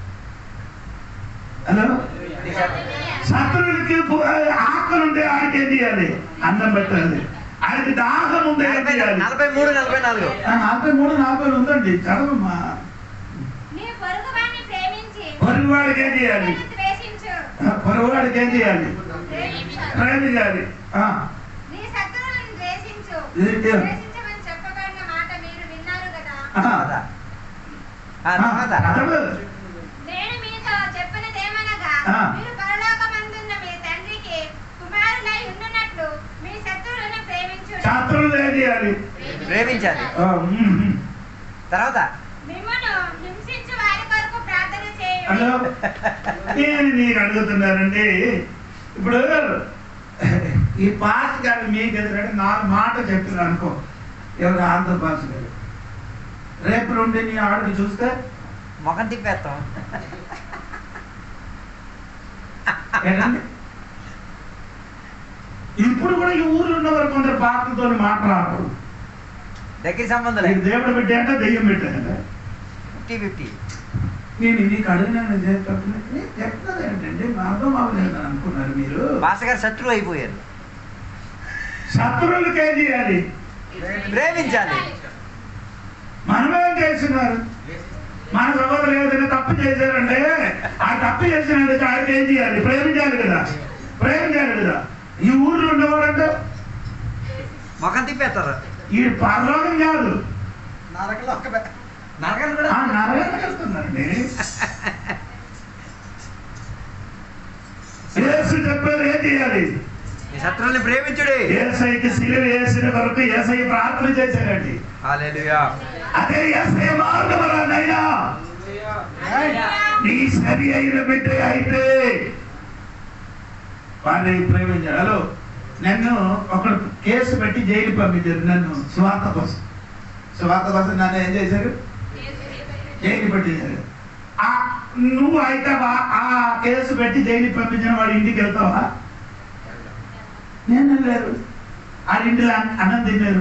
హలో, శత్రువులకి ఆకలి ఉంటే ఆయనకి ఏం చేయాలి? అన్నం పెట్టాలి. ఆయనకి దాహం ఉంటే ఏం నలభై చేయాలి? నలభై మూడు నలభై నాలుగు ఆ, నలభై మూడు నలభై ఉందండి, చదవమ్మా. నీ పొరుగువాణ్ణి ప్రేమించి పొరుగువాడికి ఏం చేయాలి? ద్వేషించు. ఆ, పొరుగువాడికి ఏం చేయాలి? ప్రేమించు. ప్రేమించాలి. ఆ, నీ శత్రువులను ద్వేషించు. ఇది- ఇది. ద్వేషించమని చెప్పబడిన మాట మీరు విన్నారు కదా. ఆ, ఆ ఆ, తర్వాత చదవదు. నేను మీతో చెప్పినదేమనగా, ఆ. మీరు పరలోకమందున్న మీ తండ్రికి కుమారులై ఉండునట్లు మీ శత్రువులను ప్రేమించుడి. శత్రువులు ఏం చేయాలి? ప్రేమించాలి. ఆ, ఉమ్, ఉమ్. తర్వాత మిమ్మును హింసించు వారి కొరకు ప్రార్థన హలో, చేయుడి. నేను నీకు అడుగుతున్నానండి. ఇప్పుడు ఈ పాస్ గారు మీకు ఎదురంటే నాలుగు మాట చెప్పిన అనుకో, ఎవరు ఆంధ్ర పాస్ గారు రేపు నుండి నీ ఆడికి చూస్తే మొఖం తిప్పేస్తాం. ఏంటండి ఇప్పుడు కూడా ఈ ఊర్లో ఉన్నవారు కొందరు పాటలతో మాట్లాడరు. దగ్గర సంబంధం నీకు దేవుడు పెట్టాక దెయ్యం పెట్టాక ఫిఫ్టీ ఫిఫ్టీ. నేను నీకు అడిగినాను చెప్తున్నది ఏంటంటే మా అర్థం అవ్వలేదు అనుకున్నారు మీరు. భాష గారు శత్రువు అయిపోయారు. శత్రువులకి ఏం చేయాలి? ప్రేమించాలి. మనమేం చేస్తున్నారు? మన సభలు ఏదైనా తప్పు చేశారంటే ఆ తప్పు చేసినందుకు ఆయనకి ఏం చేయాలి? ప్రేమించాలి కదా, ప్రేమించాలి కదా. ఈ ఊర్లో ఉన్నవారంటే మొఖం తిప్పేస్తారు. ఈ పర్లోకం కాదు, నరకం కూడా నరకానికి వెళ్తున్నారండి. యేసు చెప్పారు ఏం చేయాలి? ఈ శత్రువుల్ని ప్రేమించుడి. యేసయ్యకి సిలువ వేసిన కొరకు యేసయ్య ప్రార్థన చేశారండి. హల్లెలూయా. అదే యేసయ్య మార్గమరానైనా నీ సరి అయిన బిడ్డ అయితే వారిని ప్రేమించారు. హలో, నన్ను ఒకడు కేసు పెట్టి జైలు పంపించారు. నన్ను స్వార్థ కోసం, స్వార్థ కోసం నన్ను ఏం చేశారు? జైలు పెట్టించారు. నువ్వు అయితే ఆ కేసు పెట్టి జైలు పంపించిన వాడు ఇంటికి వెళ్తావా? నేను వెళ్ళారు. ఆ ఇంటిలో అన్నం తిన్నారు.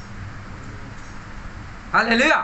హల్లెలూయా.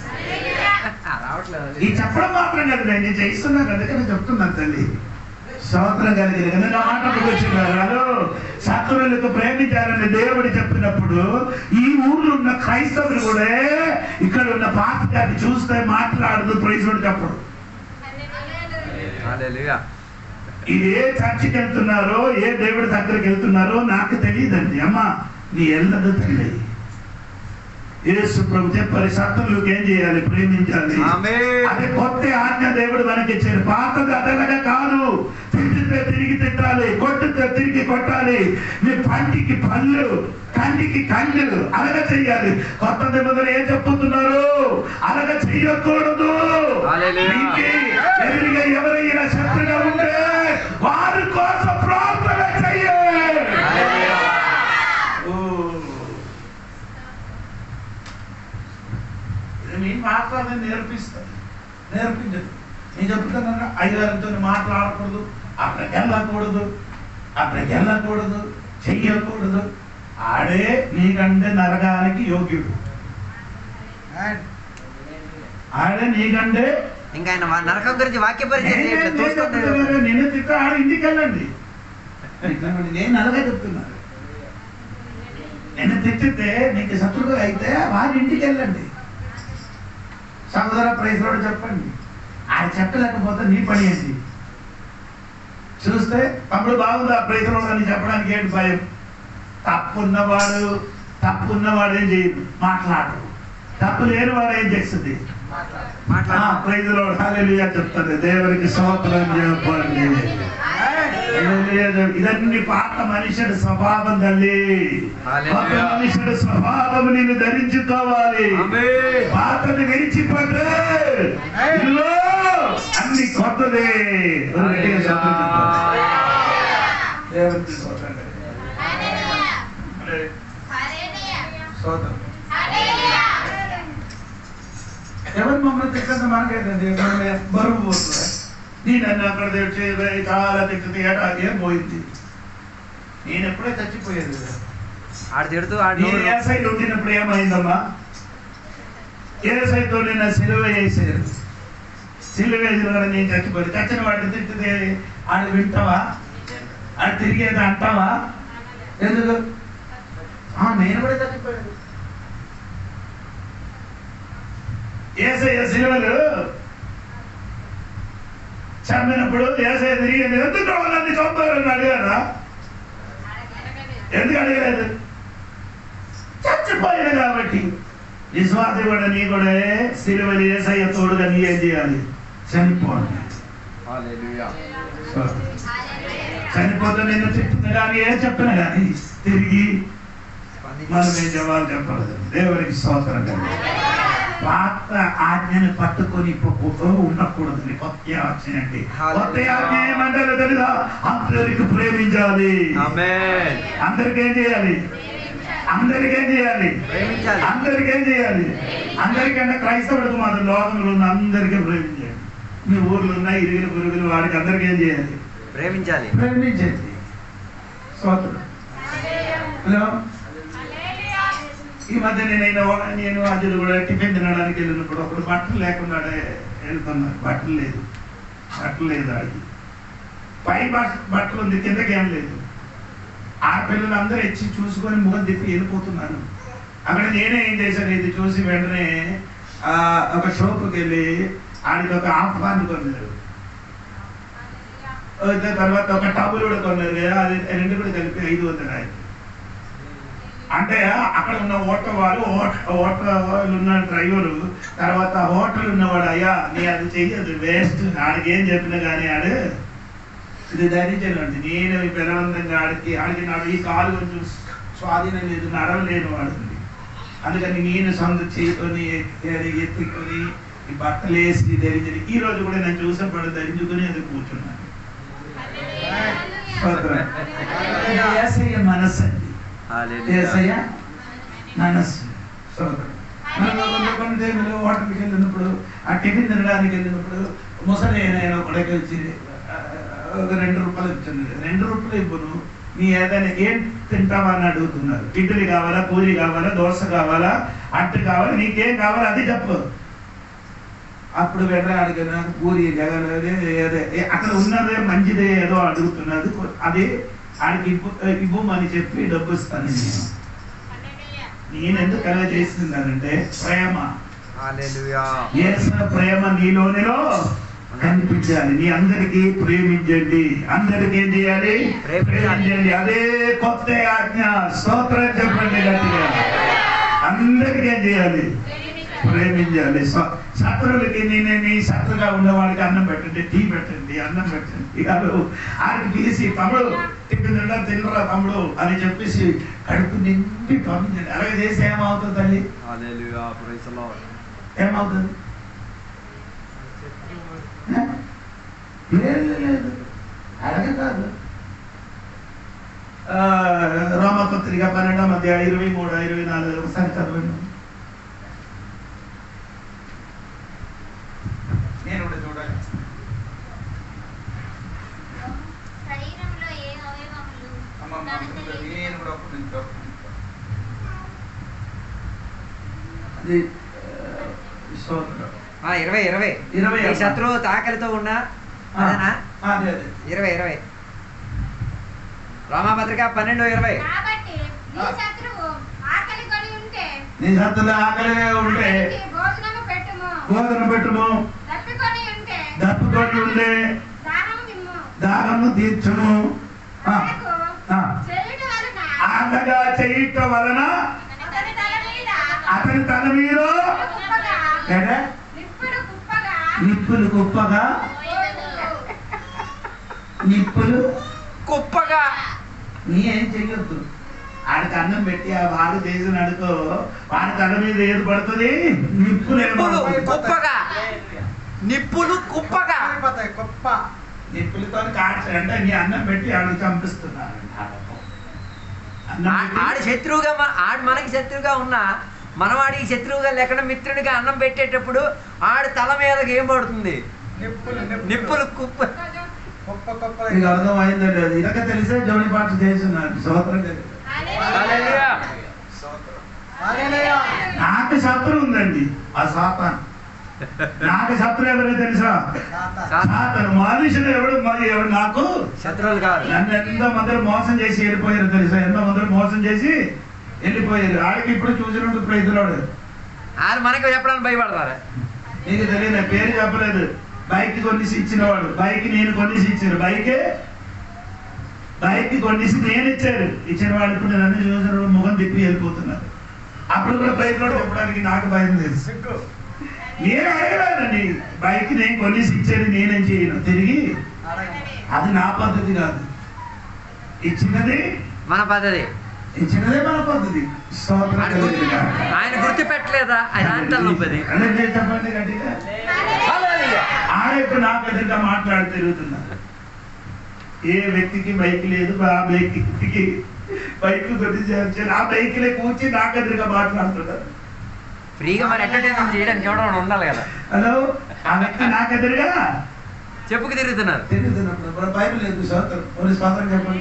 ఈ చెప్పడం మాత్రం కాదు, నేను చేస్తున్నాను అందుకని చెప్తున్నాను తల్లి. స్తోత్రం కలిగింది కదా నా మాటకు వచ్చినారు. శత్రువులకు ప్రేమించాలని దేవుడు చెప్పినప్పుడు ఈ ఊర్లో ఉన్న క్రైస్తవులు కూడా ఇక్కడ ఉన్న పాత్రని చూస్తే మాట్లాడదు, ప్రైజుడు చెప్పడు. హల్లెలూయా. ఇది ఏ చర్చికి వెళ్తున్నారో ఏ దేవుడి దగ్గరికి వెళ్తున్నారో నాకు తెలియదండి. అమ్మ నీ ఎల్లదు తల్లి. యేసు ప్రభు చెప్పారు శత్రువులకు ఏం చేయాలి? ప్రేమించాలి. అదే కొత్త ఆజ్ఞ దేవుడు మనకి ఇచ్చారు. పాతది అదనగా కాదు. తిట్టితే తిరిగి తిట్టాలి, కొట్టితే తిరిగి కొట్టాలి, నీ పంటికి పళ్ళు కంటికి కళ్ళు అలాగ చెయ్యాలి. కొత్త నిబంధన ఏం చెప్పుతున్నారు? అలాగ చెయ్యకూడదు. ఎదురుగా ఎవరైనా శత్రుగా ఉంటే వారి కోసం ప్రార్థన చెయ్యాలి. నేను మాట్లాడే నేర్పిస్తాను, నేర్పించదు. నేను చెప్తున్నాను అయ్యగారితో మాట్లాడకూడదు, అక్కడికి వెళ్ళకూడదు, అక్కడికి వెళ్ళకూడదు, చెయ్యకూడదు. ఆడే నీకంటే నరకానికి యోగ్యుడు. ఆడే నీకంటే ఇంకా ఆయన నరకం గురించి వాక్య పరిచయం నేను తిట్ట ఆడ ఇంటికి వెళ్ళండి. నేను అలాగే చెప్తున్నాను. నేను తిట్టితే నీకు శత్రువుగా అయితే వారి ఇంటికి వెళ్ళండి. సహోదర ప్రైజ్లోడు చెప్పండి. ఆయన చెప్పలేకపోతే నీ పని ఏంటి? చూస్తే తమ్ముడు బాగుందా ప్రైజ్లోడు అని చెప్పడానికి ఏంటి భయం? తప్పున్నవాడు తప్పున్నవాడు ఏం చేయదు, మాట్లాడు. తప్పు లేని వాడు ఏం చేస్తుంది? ప్రైజ్లోడు హల్లెలూయా చెప్తుంది. దేవునికి స్తోత్రం చెప్పండి. ఇదన్నీ పాత మనుషుడి స్వభావం తల్లి. పాత మనుషుడి స్వభావం నేను ధరించుకోవాలి. పాతని విడిచిపోతే అన్ని కొత్తదే. ఎవరు మమ్మల్ని తిట్టంటే మనకేంటండి? బరువు పోతుంది. నేను అక్కడ తెచ్చి చాలా తిట్టితే ఏం పోయింది? నేను ఎప్పుడే చచ్చిపోయేది. ఆడు తిడుతూ నేను ఏసై ఉండినప్పుడు ఏమైందమ్మా? ఏసైతో నేను సిలువ వేసాను. సిలువ వేసిన కూడా నేను చచ్చిపోయి చచ్చిన వాడిని తిట్టితే ఆడు వింటావా? ఆడు తిరిగేది అంటావా? ఎందుకు? నేను కూడా చచ్చిపోయాను. ఏసయ్య సిలువలు చంపినప్పుడు ఏసయ్య తిరిగి ఎందుకు వాళ్ళని చంపారని అడిగారా? ఎందుకు అడగలేదు? చచ్చిపోయాడు కాబట్టి. విశ్వాసం కూడా నీ కూడా సిలువలు ఏసయ్య తోడుగా నీ ఏం చేయాలి? చనిపోవాలి. చనిపోతే నేను చెప్తున్నా కానీ ఏం చెప్పినా కానీ తిరిగి మనం ఏం జవాబు చెప్పలేదు. దేవునికి స్తోత్రం. పాత ఆజ్ఞని పట్టుకొని ఉండకూడదు. కొత్త ఆజ్ఞ కొత్త ఆజ్ఞ ఏమంటారో తెలుసా? అందరికి ప్రేమించాలి. అందరికి ఏం చేయాలి? అందరికి ఏం చేయాలి? అందరికి ఏం చేయాలి? అందరికంటే క్రైస్తవుడికి మాత్రం లోకంలో ఉన్న అందరికీ ప్రేమించాలి. మీ ఊర్లో ఉన్న ఇరుగులు పురుగులు వాడికి అందరికి ఏం చేయాలి? ప్రేమించాలి. ప్రేమించండి. స్తోత్రం. హలో, ఈ మధ్య నేను నేను అది కూడా టిఫిన్ తినడానికి వెళ్ళినప్పుడు ఒకడు బట్టలు లేకుండా వెళ్తున్నారు. బట్టలు లేదు, బట్టలు లేదు. అది పై బట్టలు ఉంది, కిందకి ఏం లేదు. ఆ పిల్లలు అందరూ ఇచ్చి చూసుకొని ముఖం తిప్పి వెళ్ళిపోతున్నారు. అక్కడ నేనే ఏం చేశాను, ఇది చూసి వెంటనే ఆ ఒక షాపుకి వెళ్ళి ఆడికి ఒక హాఫ్ పాన్ కొన్నారు. తర్వాత ఒక టబుల్ కూడా కొన్నారు. అది రెండు కూడా కలిపి ఐదు వందలు ఆయన. అంటే అక్కడ ఉన్న హోటల్ వాళ్ళు హోటల్ ఉన్న డ్రైవరు తర్వాత హోటల్ ఉన్నవాడు, అయ్యా నీ అది చెయ్యదు, వేస్ట్, ఆడికి ఏం చెప్పినా కానీ ఆడు ఇది ధరించాలండి. నేను బలవంతంగా ఆడికి ఆడికి నాడు ఈ కాలు కొంచెం స్వాధీనం లేదు, నడవలేని వాడుంది. అందుకని నేను సొంత చేసుకొని ఎత్తుకొని ఈ బట్టలు వేసి ధరించని ఈ రోజు కూడా నేను చూసపడి ధరించుకొని అది కూర్చున్నాను. ఏసయ్య మనస్సు అండి, ఏసయ్య మనస్సు. కొన్ని టైంలో హోటల్కి వెళ్ళినప్పుడు ఆ టిఫిన్ తినడానికి వెళ్ళినప్పుడు ముసలి ఆయన ఒకడికి వచ్చి ఒక రెండు రూపాయలు ఇచ్చింది. రెండు రూపాయలు ఇవ్వను, నీ ఏదైనా ఏం తింటావా అని అడుగుతున్నారు. ఇడ్లీ కావాలా, పూరి కావాలా, దోశ కావాలా, అట్టు కావాలా, నీకేం కావాలా అది చెప్పు. అప్పుడు వెళ్ళ అడిగిన పూరి జగన్ అక్కడ ఉన్నదే మంచిదే ఏదో అడుగుతున్నది, అది ఆడికి ఇవ్వు ఇవ్వమని చెప్పి డబ్బు ఇస్తాను. నేను నేను ఎందుకు అలా చేస్తున్నానంటే ప్రేమ, యేసు ప్రేమ నీలోనిలో కనిపించాలి. నీ అందరికీ ప్రేమించండి, అందరికీ ఏం చేయాలి? ప్రేమించండి. అదే కొత్త ఆజ్ఞ. స్తోత్రం చెప్పండి గట్టిగా. అందరికీ ఏం చేయాలి? ప్రేమించాలి. శత్రువులకి నేను నీ శత్రుగా ఉన్నవాడికి అన్నం పెట్టండి, టీ పెట్టండి, అన్నం పెట్టండి. అది ఆడికి పిలిచి తమ్ముడు టిఫిన్ తింటా తినరా తమ్ముడు అని చెప్పేసి కడుపు నింపి పంపించండి. అలాగే చేసి ఏమవుతుంది తల్లి? ఏమవుతుంది? లేదు లేదు అలాగే కాదు. రోమపత్రిక పన్నెండవ అధ్యాయం ఇరవై మూడు ఇరవై నాలుగు ఒకసారి చదవండి. నేను కూడా చూడాలి. నేను కూడా అది ఇరవై ఇరవై ఇరవై శత్రువు తాకలితో ఉన్నా ఇరవై ఇరవై రామపత్రిక పన్నెండు ఇరవై. నీ శత్రువు ఆకలి ఉంటే భోజనం పెట్టుము, దప్పుకొని ఉంటే దానము తీర్చుము. ఆగగా చేయటం వలన అతని తల మీద నిప్పులు కుప్పగా నిప్పులు కుప్పగా నీ ఏం చెయ్యొద్దు. ఆడికి అన్నం పెట్టి ఆ వాడు చేసిన అడుకో వాడి తల మీద ఏది పడుతుంది? నిప్పులు కుప్పగా. నిప్పులు కుప్పగా కుప్ప నిప్పులతో కాల్చారంటే నీ అన్నం పెట్టి ఆడికి చంపిస్తున్నారు. ఆడి శత్రువుగా ఆడు మనకి శత్రువుగా ఉన్నా మనం ఆడికి శత్రువుగా లేకుండా మిత్రుడిగా అన్నం పెట్టేటప్పుడు ఆడి తల మీదకి ఏం పడుతుంది? నిప్పులు కుప్ప. మీకు అర్థమైందండి. అది ఇలాగ తెలిసే జోడి పాట చేస్తున్నారు. స్తోత్రం. నాకు శత్రువు ఉందండి, ఆ సాతాను. నాకు శత్రువు ఎవరో తెలుసా? సాతాను. మనుషులు ఎవడు ఎవడు నాకు శత్రువులు కాదు. నన్ను ఎంతో మంది మోసం చేసి వెళ్ళిపోయారు తెలుసా? ఎంతో మంది మోసం చేసి వెళ్ళిపోయారు. ఆడికి ఇప్పుడు చూసినట్టు ప్రైతులాడు ఆడు మనకి చెప్పడానికి భయపడతారు. నీకు తెలియదు, పేరు చెప్పలేదు. బైక్ కొనిసి ఇచ్చినవాడు, బైక్ నేను కొనిసి ఇచ్చాను. బైకే బైక్ కొనిసి నేను ఇచ్చాడు. ఇచ్చిన వాడు ఇప్పుడు నన్ను చూసిన ముఖం తిప్పి వెళ్ళిపోతున్నారు. అప్పుడు కూడా బైక్లో చెప్పడానికి నాకు భయం లేదు. నేను అడగలేదండి. బైక్ నేను కొనిసి ఇచ్చాడు, నేనేం చేయను తిరిగి. అది నా పద్ధతి కాదు, ఇచ్చినది మన పద్ధతి. ఇచ్చినదే మన పద్ధతి. స్తోత్రం కలుగును గాక. ఆయన గుర్తు పెట్టలేదా ఆయన అంటారు చెప్పండి గట్టిగా. ఆడెప్పుడు నాకు ఎదురుగా మాట్లాడి తిరుగుతున్నారు. ఏ వ్యక్తికి బైక్ లేదు, ఆ వ్యక్తికి బైక్ గురించి ఆ బైక్లే కూర్చి నాకు ఎదురుగా మాట్లాడుతున్నారు. ఫ్రీగా మరి ఎంటర్టైన్మెంట్ చేయడానికి ఎవడో ఉండాలి కదా. హలో, ఆ వ్యక్తి నాకు ఎదురుగా చెప్పుకు తిరుగుతున్నారు. తిరుగుతున్నప్పుడు బైబిల్ లేదు. స్తోత్రం స్తోత్రం చెప్పండి.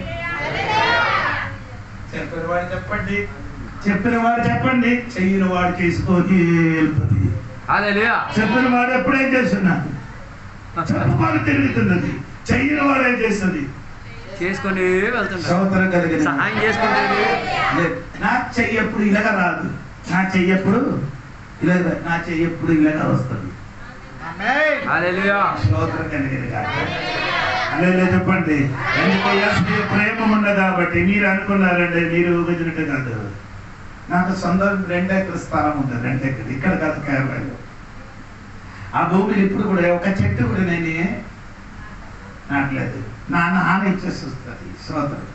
చెప్పిన వాడు చెప్పండి, చెప్పిన వాడు చెప్పండి, చెయ్యిన వాడు చేసుకొని వెళ్తుంది. చెప్పిన వాడు ఎప్పుడేం చేస్తున్నాడు? చెప్పుకొని తిరుగుతున్నది. చెయ్యిన వాడు ఏం చేస్తుంది? చేసుకొని వెళ్తుంది. స్తోత్రం కలిగిన సహాయం చేసుకుంటుంది. నా చెయ్యి ఎప్పుడు ఇలాగ రాదు, నా చెయ్యి ఎప్పుడు ఇలాగ నా చెయ్యి ఎప్పుడు ఇలాగ వస్తుంది. స్తోత్రం కలిగిన అలా చెప్పండి. ఎందుకయ్యా ప్రేమ ఉన్న కాబట్టి మీరు అనుకున్నారండి, మీరు ఊహించినట్టు కాదు. నాకు సొంత రెండు ఎకర స్థలం ఉంటుంది, రెండు ఎకర్ ఇక్కడ కాదు కేరళలో. ఆ భూమిని ఇప్పుడు కూడా ఒక చెట్టు కూడా నేనే నాటలేదు. నా నాన్న ఇచ్చేసి వస్తుంది. స్తోత్రం.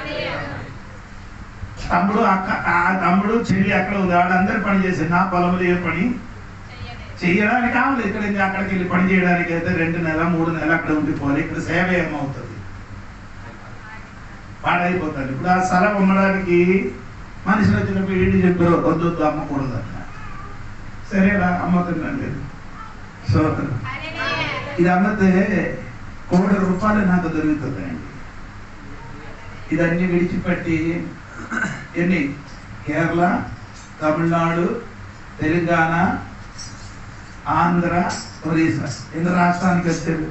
తమ్ముడు అక్క ఆ తమ్ముడు చెల్లి అక్కడ ఉంది, వాళ్ళందరూ పని చేసి నా పొలంలో ఏ పని చేయడానికి కావాలి. ఇక్కడ అక్కడికి వెళ్ళి పని చేయడానికి అయితే రెండు నెల మూడు నెలలు అక్కడ ఉండిపోవాలి. ఇక్కడ సేవ ఏమవుతుంది? పాడైపోతుంది. ఇప్పుడు ఆ స్థలం అమ్మడానికి మనుషులు వచ్చినప్పుడు ఏంటి చెప్పారు, వద్దు వద్దు అమ్మకూడదు అన్న. సరేరా అమ్ముతున్నాను లేదు. సో ఇది అమ్మితే కోటి రూపాయలు నాకు దొరుకుతుందండి. ఇదన్నీ విడిచిపెట్టి ఎన్ని కేరళ, తమిళనాడు, తెలంగాణ, ఆంధ్ర, ఒరిస్సా ఎన్ని రాష్ట్రానికి వచ్చారు?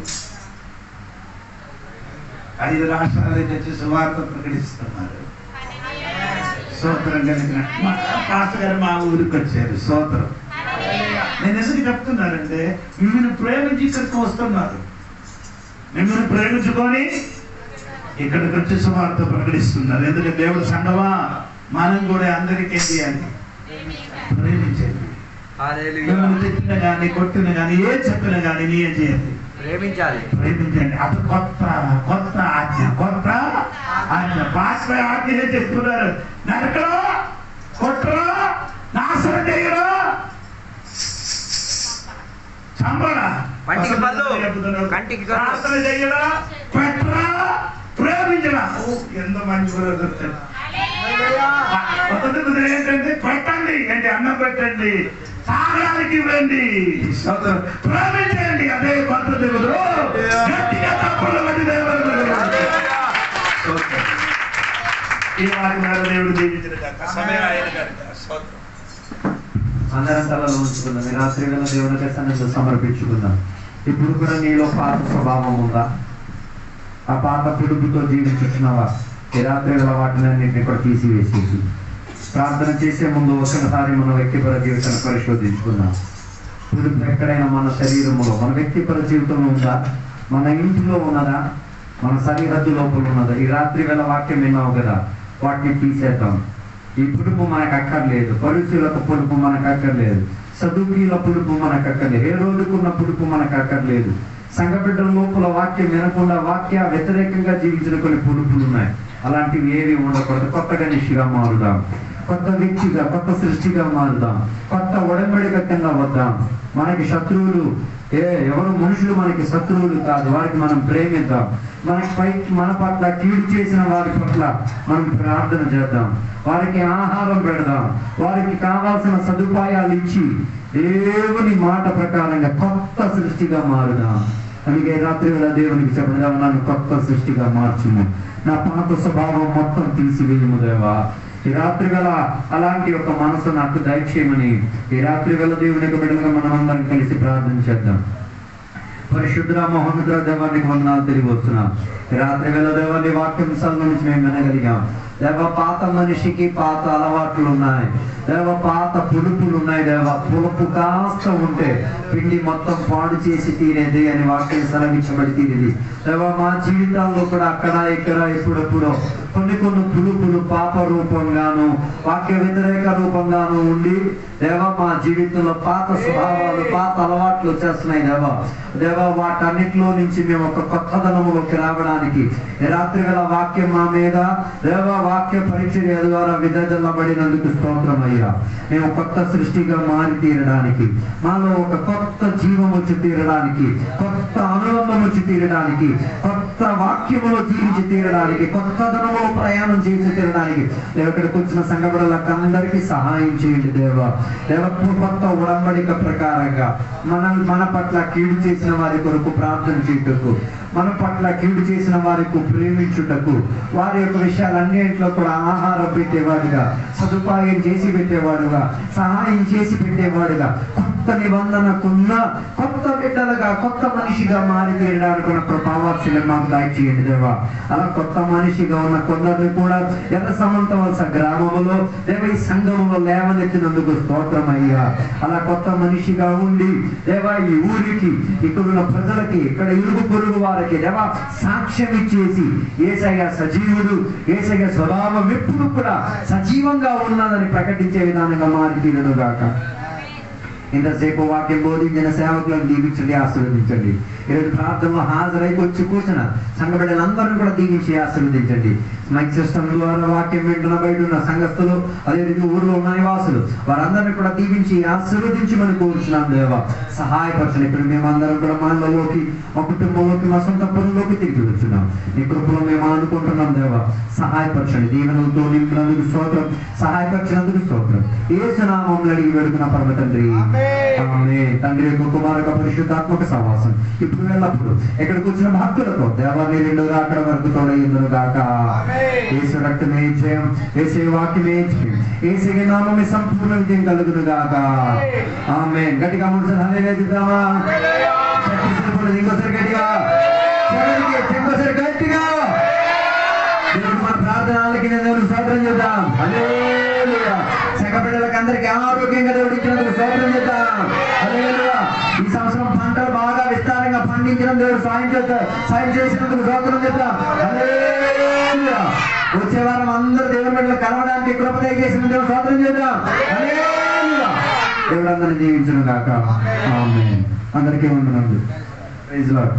ఐదు రాష్ట్రాలకి వచ్చి సువార్త ప్రకటిస్తున్నారు. స్తోత్రం కలిగిన పాస్టర్ గారు మా ఊరికి వచ్చారు. స్తోత్రం. నేను ఎందుకు చెప్తున్నానంటే మిమ్మల్ని ప్రేమించి ఇక్కడికి వస్తున్నారు. మిమ్మల్ని ప్రేమించుకొని ఇక్కడికి వచ్చి సువార్త ప్రకటిస్తున్నారు. ఎందుకంటే దేవుడు సంగమా మనం కూడా అందరికీ ఏం చేయాలి? ప్రేమించండి. తిట్టిన కానీ కొట్టిన కానీ ఏ చెప్పిన కానీ నీ ఏం చేయాలి? ప్రేమించాలి. ప్రేమించండి. అది కొత్త కొత్త ఆజ్ఞ, కొత్త ఆజ్ఞ. పాస్టర్ ఆజ్ఞ ఏం చెప్తున్నారు? నరకరా, కొట్టరా, నాశనం చేయరా, చంపరా, కంటికి పళ్ళు, కంటికి నాశనం చేయరా, పెట్టరా, ప్రేమించరా. ఎంత మంచి ఏంటంటే పెట్టండి, ఏంటి అన్నం పెట్టండి, తాగడానికి ఇవ్వండి, ప్రేమించండి. అదే పద్ధతి. గట్టిగా తప్పులు బట్టి దేవుడు ఈ వారి దేవుడు దీవించిన సమయం ఆయన అందరం తలలో ఉంచుకుందాం. ఈ రాత్రి వేళ దేవుని సన్నిధిలో సమర్పించుకుందాం. ఇప్పుడు కూడా నీలో పాత స్వభావం ఉందా? ఆ పాత పిడుపుతో జీవించున్నావా? ఈ రాత్రి వేళ వాటిని అన్నింటినీ కూడా తీసివేసేసి ప్రార్థన చేసే ముందు ఒకసారి మన వ్యక్తిపర జీవితాన్ని పరిశోధించుకుందాం. పిడుపు ఎక్కడైనా మన శరీరంలో, మన వ్యక్తిపర జీవితంలో ఉందా? మన ఇంటిలో ఉన్నదా? మన సరిహద్దు లోపల ఉన్నదా? ఈ రాత్రి వేళ వాక్యం విన్నావు కదా, వాటిని తీసేద్దాం. ఈ పులుపు మనకు అక్కర్లేదు. పరిస్థితులకు పులుపు మనకు అక్కర్లేదు. సదుకీల పులుపు మనకు అక్కర్లేదు. ఏ రోజుకున్న పులుపు మనకు అక్కర్లేదు. సంఘ బిడ్డల లోపల వాక్యం వినకుండా వాక్య వ్యతిరేకంగా జీవించిన కొన్ని పులుపులు ఉన్నాయి. అలాంటివి ఏవి ఉండకూడదు. కొత్తగా నిష్గా మారుదాం. కొత్త వ్యక్తిగా, కొత్త సృష్టిగా మారుదాం. కొత్త ఒడంబడిక కింద వద్దాం. మనకి శత్రువులు ఏ ఎవరు మనుషులు మనకి శత్రువులు కాదు. వారికి మనం ప్రేమిద్దాం. మనకి పై మన పట్ల కీడు చేసిన వారి పట్ల మనం ప్రార్థన చేద్దాం. వారికి ఆహారం పెడదాం. వారికి కావాల్సిన సదుపాయాలు ఇచ్చి దేవుని మాట ప్రకారంగా కొత్త సృష్టిగా మారుదాం. అందుకే రాత్రి వేళ దేవునికి చెప్పడం, నన్ను కొత్త సృష్టిగా మార్చుము, నా పాత స్వభావం మొత్తం తీసివేయము దేవా. ఈ రాత్రి వేళ అలాంటి ఒక మనసు నాకు దయచేయమని ఈ రాత్రి వేళ దేవునికి బిడ్డలుగా మనం అందరం కలిసి ప్రార్థన చేద్దాం. పరిశుద్ధ మహోన్నత దేవానికి వందనాలు తిరిగి వస్తున్నాం. ఈ రాత్రి వేళ దేవాన్ని వాక్యాంశాల నుంచి మేము వినగలిగాం. దేవ, పాత మనిషికి పాత అలవాట్లు ఉన్నాయి. దేవ, పాత పులుపులు ఉన్నాయి. దేవ, పులుపు కాస్త ఉంటే పిండి మొత్తం పాడు చేసి తీరేది అని వాక్యం సెలవించబడి తీరేది. దేవ, మా జీవితాల్లో కూడా అక్కడ ఇక్కడ ఎప్పుడెప్పుడో కొన్ని కొన్ని పులుపులు పాప రూపంగాను వాక్య వ్యతిరేక రూపంగాను ఉండి దేవా మా జీవితంలో పాత స్వభావాలు పాత అలవాట్లు వచ్చేస్తున్నాయి దేవా దేవా వాటన్నిటిలో నుంచి మేము ఒక కొత్తదనములోకి రావడానికి రాత్రి గల వాక్యం మా మీద దేవా వాక్య పరిచర్య ద్వారా విదజల్లబడినందుకు స్తోత్రం అయ్యా. మేము కొత్త సృష్టిగా మారి తీరడానికి, మాలో ఒక కొత్త జీవం వచ్చి తీరడానికి, కొత్త అనుబంధం వచ్చి తీరడానికి, కొత్త వాక్యములో జీవించి తీరడానికి, కొత్త ధనములో ప్రయాణం చేసి తీరడానికి దేవ ఇక్కడికి వచ్చిన సంఘ బిడ్డలకు అందరికీ సహాయం చేయండి దేవా. దేవ కొత్త ఉడంబడిక ప్రకారంగా మన మన పట్ల కీడు చేసిన వారి కొరకు ప్రార్థన చేయుటకు, మన పట్ల కీడు చేసిన వారికి ప్రేమించుటకు, వారి యొక్క విషయాలన్నింటిలో కూడా ఆహారం పెట్టేవాడుగా, సదుపాయం చేసి పెట్టేవాడుగా, సహాయం చేసి పెట్టేవాడుగా, కొత్త నిబంధనకున్న కొత్త బిడ్డలుగా కొత్త మనిషిగా మారి తీయడానికి ఉన్న ప్రభావాత్సల్యం మాకు దయచేయండి దేవా. అలా కొత్త మనిషిగా ఉన్న కొందరిని కూడా ఎర్ర సమంత వలస గ్రామంలో దేవ ఈ సంఘంలో లేవనెత్తినందుకు స్తోత్రం అయ్యా. అలా కొత్త మనిషిగా ఉండి దేవా ఈ ఊరికి, ఇక్కడున్న ప్రజలకి, ఇక్కడ ఇరుగు పొరుగు వారికి దేవా సాక్ష్యం ఇచ్చేసి యేసయ్య సజీవుడు, యేసయ్య స్వభావం ఎప్పుడు కూడా సజీవంగా ఉన్నదని ప్రకటించే విధానంగా మారి తీరను గాక. ఇంతసేపు వాక్యం బోధించిన సేవకులను దీవించండి, ఆశీర్వదించండి. ఈరోజు ప్రార్థనలో హాజరైకి వచ్చి కూర్చున్న సంఘ బిడ్డలందరినీ కూడా దీవించి ఆశీర్వదించండి. మైక్ సిస్టమ్ ద్వారా వాక్యం వింటున్న బయట ఉన్న సంఘస్థులు, అదేవిధంగా ఊర్లో ఉన్న నివాసులు, వారందరినీ కూడా దీవించి ఆశీర్వదించి మనం కూర్చున్నాం దేవా. సహాయపరచండి. ఇప్పుడు మేమందరం కూడా మా ఇళ్ళలోకి, మా కుటుంబంలోకి, మా సొంత పనుల్లోకి తిరిగి వచ్చున్నాం. నీ కృపలో మేము అనుకుంటున్నాం దేవా. సహాయపరచండి. దీవెనలతో నింపినందుకు స్తోత్రం, సహాయపరిచినందుకు స్తోత్రం. యేసు నామములో అడిగి వేడుకున్న పరమ తండ్రి, ఆమేన్. తండ్రి యొక్క కుమార యొక్క పరిశుద్ధాత్మక సహవాసం ఇప్పుడు వెళ్ళప్పుడు ఎక్కడికి వచ్చిన భక్తులకు దేవాన్ని రెండు అక్కడ వరకు తోడయ్యుందును గాక. యేసు రక్తమే జయం, యేసు వాక్యమే జయం, యేసు నామమే సంపూర్ణ విజయం కలుగును గాక. ఆమేన్. గట్టిగా ముందు హల్లెలూయా చెప్దామా? ఇంకోసారి గట్టిగా, ఇంకోసారి గట్టిగా మన ప్రార్థనలకి దేవుడు స్తోత్రం చేద్దాం. హల్లెలూయా. సంఘ బిడ్డలకు అందరికీ ఆరోగ్యంగా దేవుడు ఇచ్చినందుకు స్తోత్రం చేద్దాం. హల్లెలూయా. ఈ సంవత్సరం పంటలు బాగా విస్తారంగా పండించడం దేవుడు సాయం చేద్దాం, సాయం చేసినందుకు స్తోత్రం చేద్దాం. హల్లెలూయా. వచ్చే వారం అందరూ దేవుని బిడ్డలు కలవడానికి కృప దయచేసిన దేవుడు స్తోత్రం చేద్దాం. హల్లెలూయా. దేవుడు అందరిని దీవించును గాక. ఆమేన్. అందరికీ వందనాలు. Praise Lord.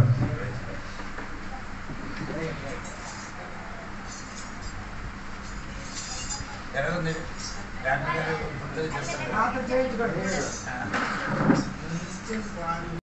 చేయించుకోండి.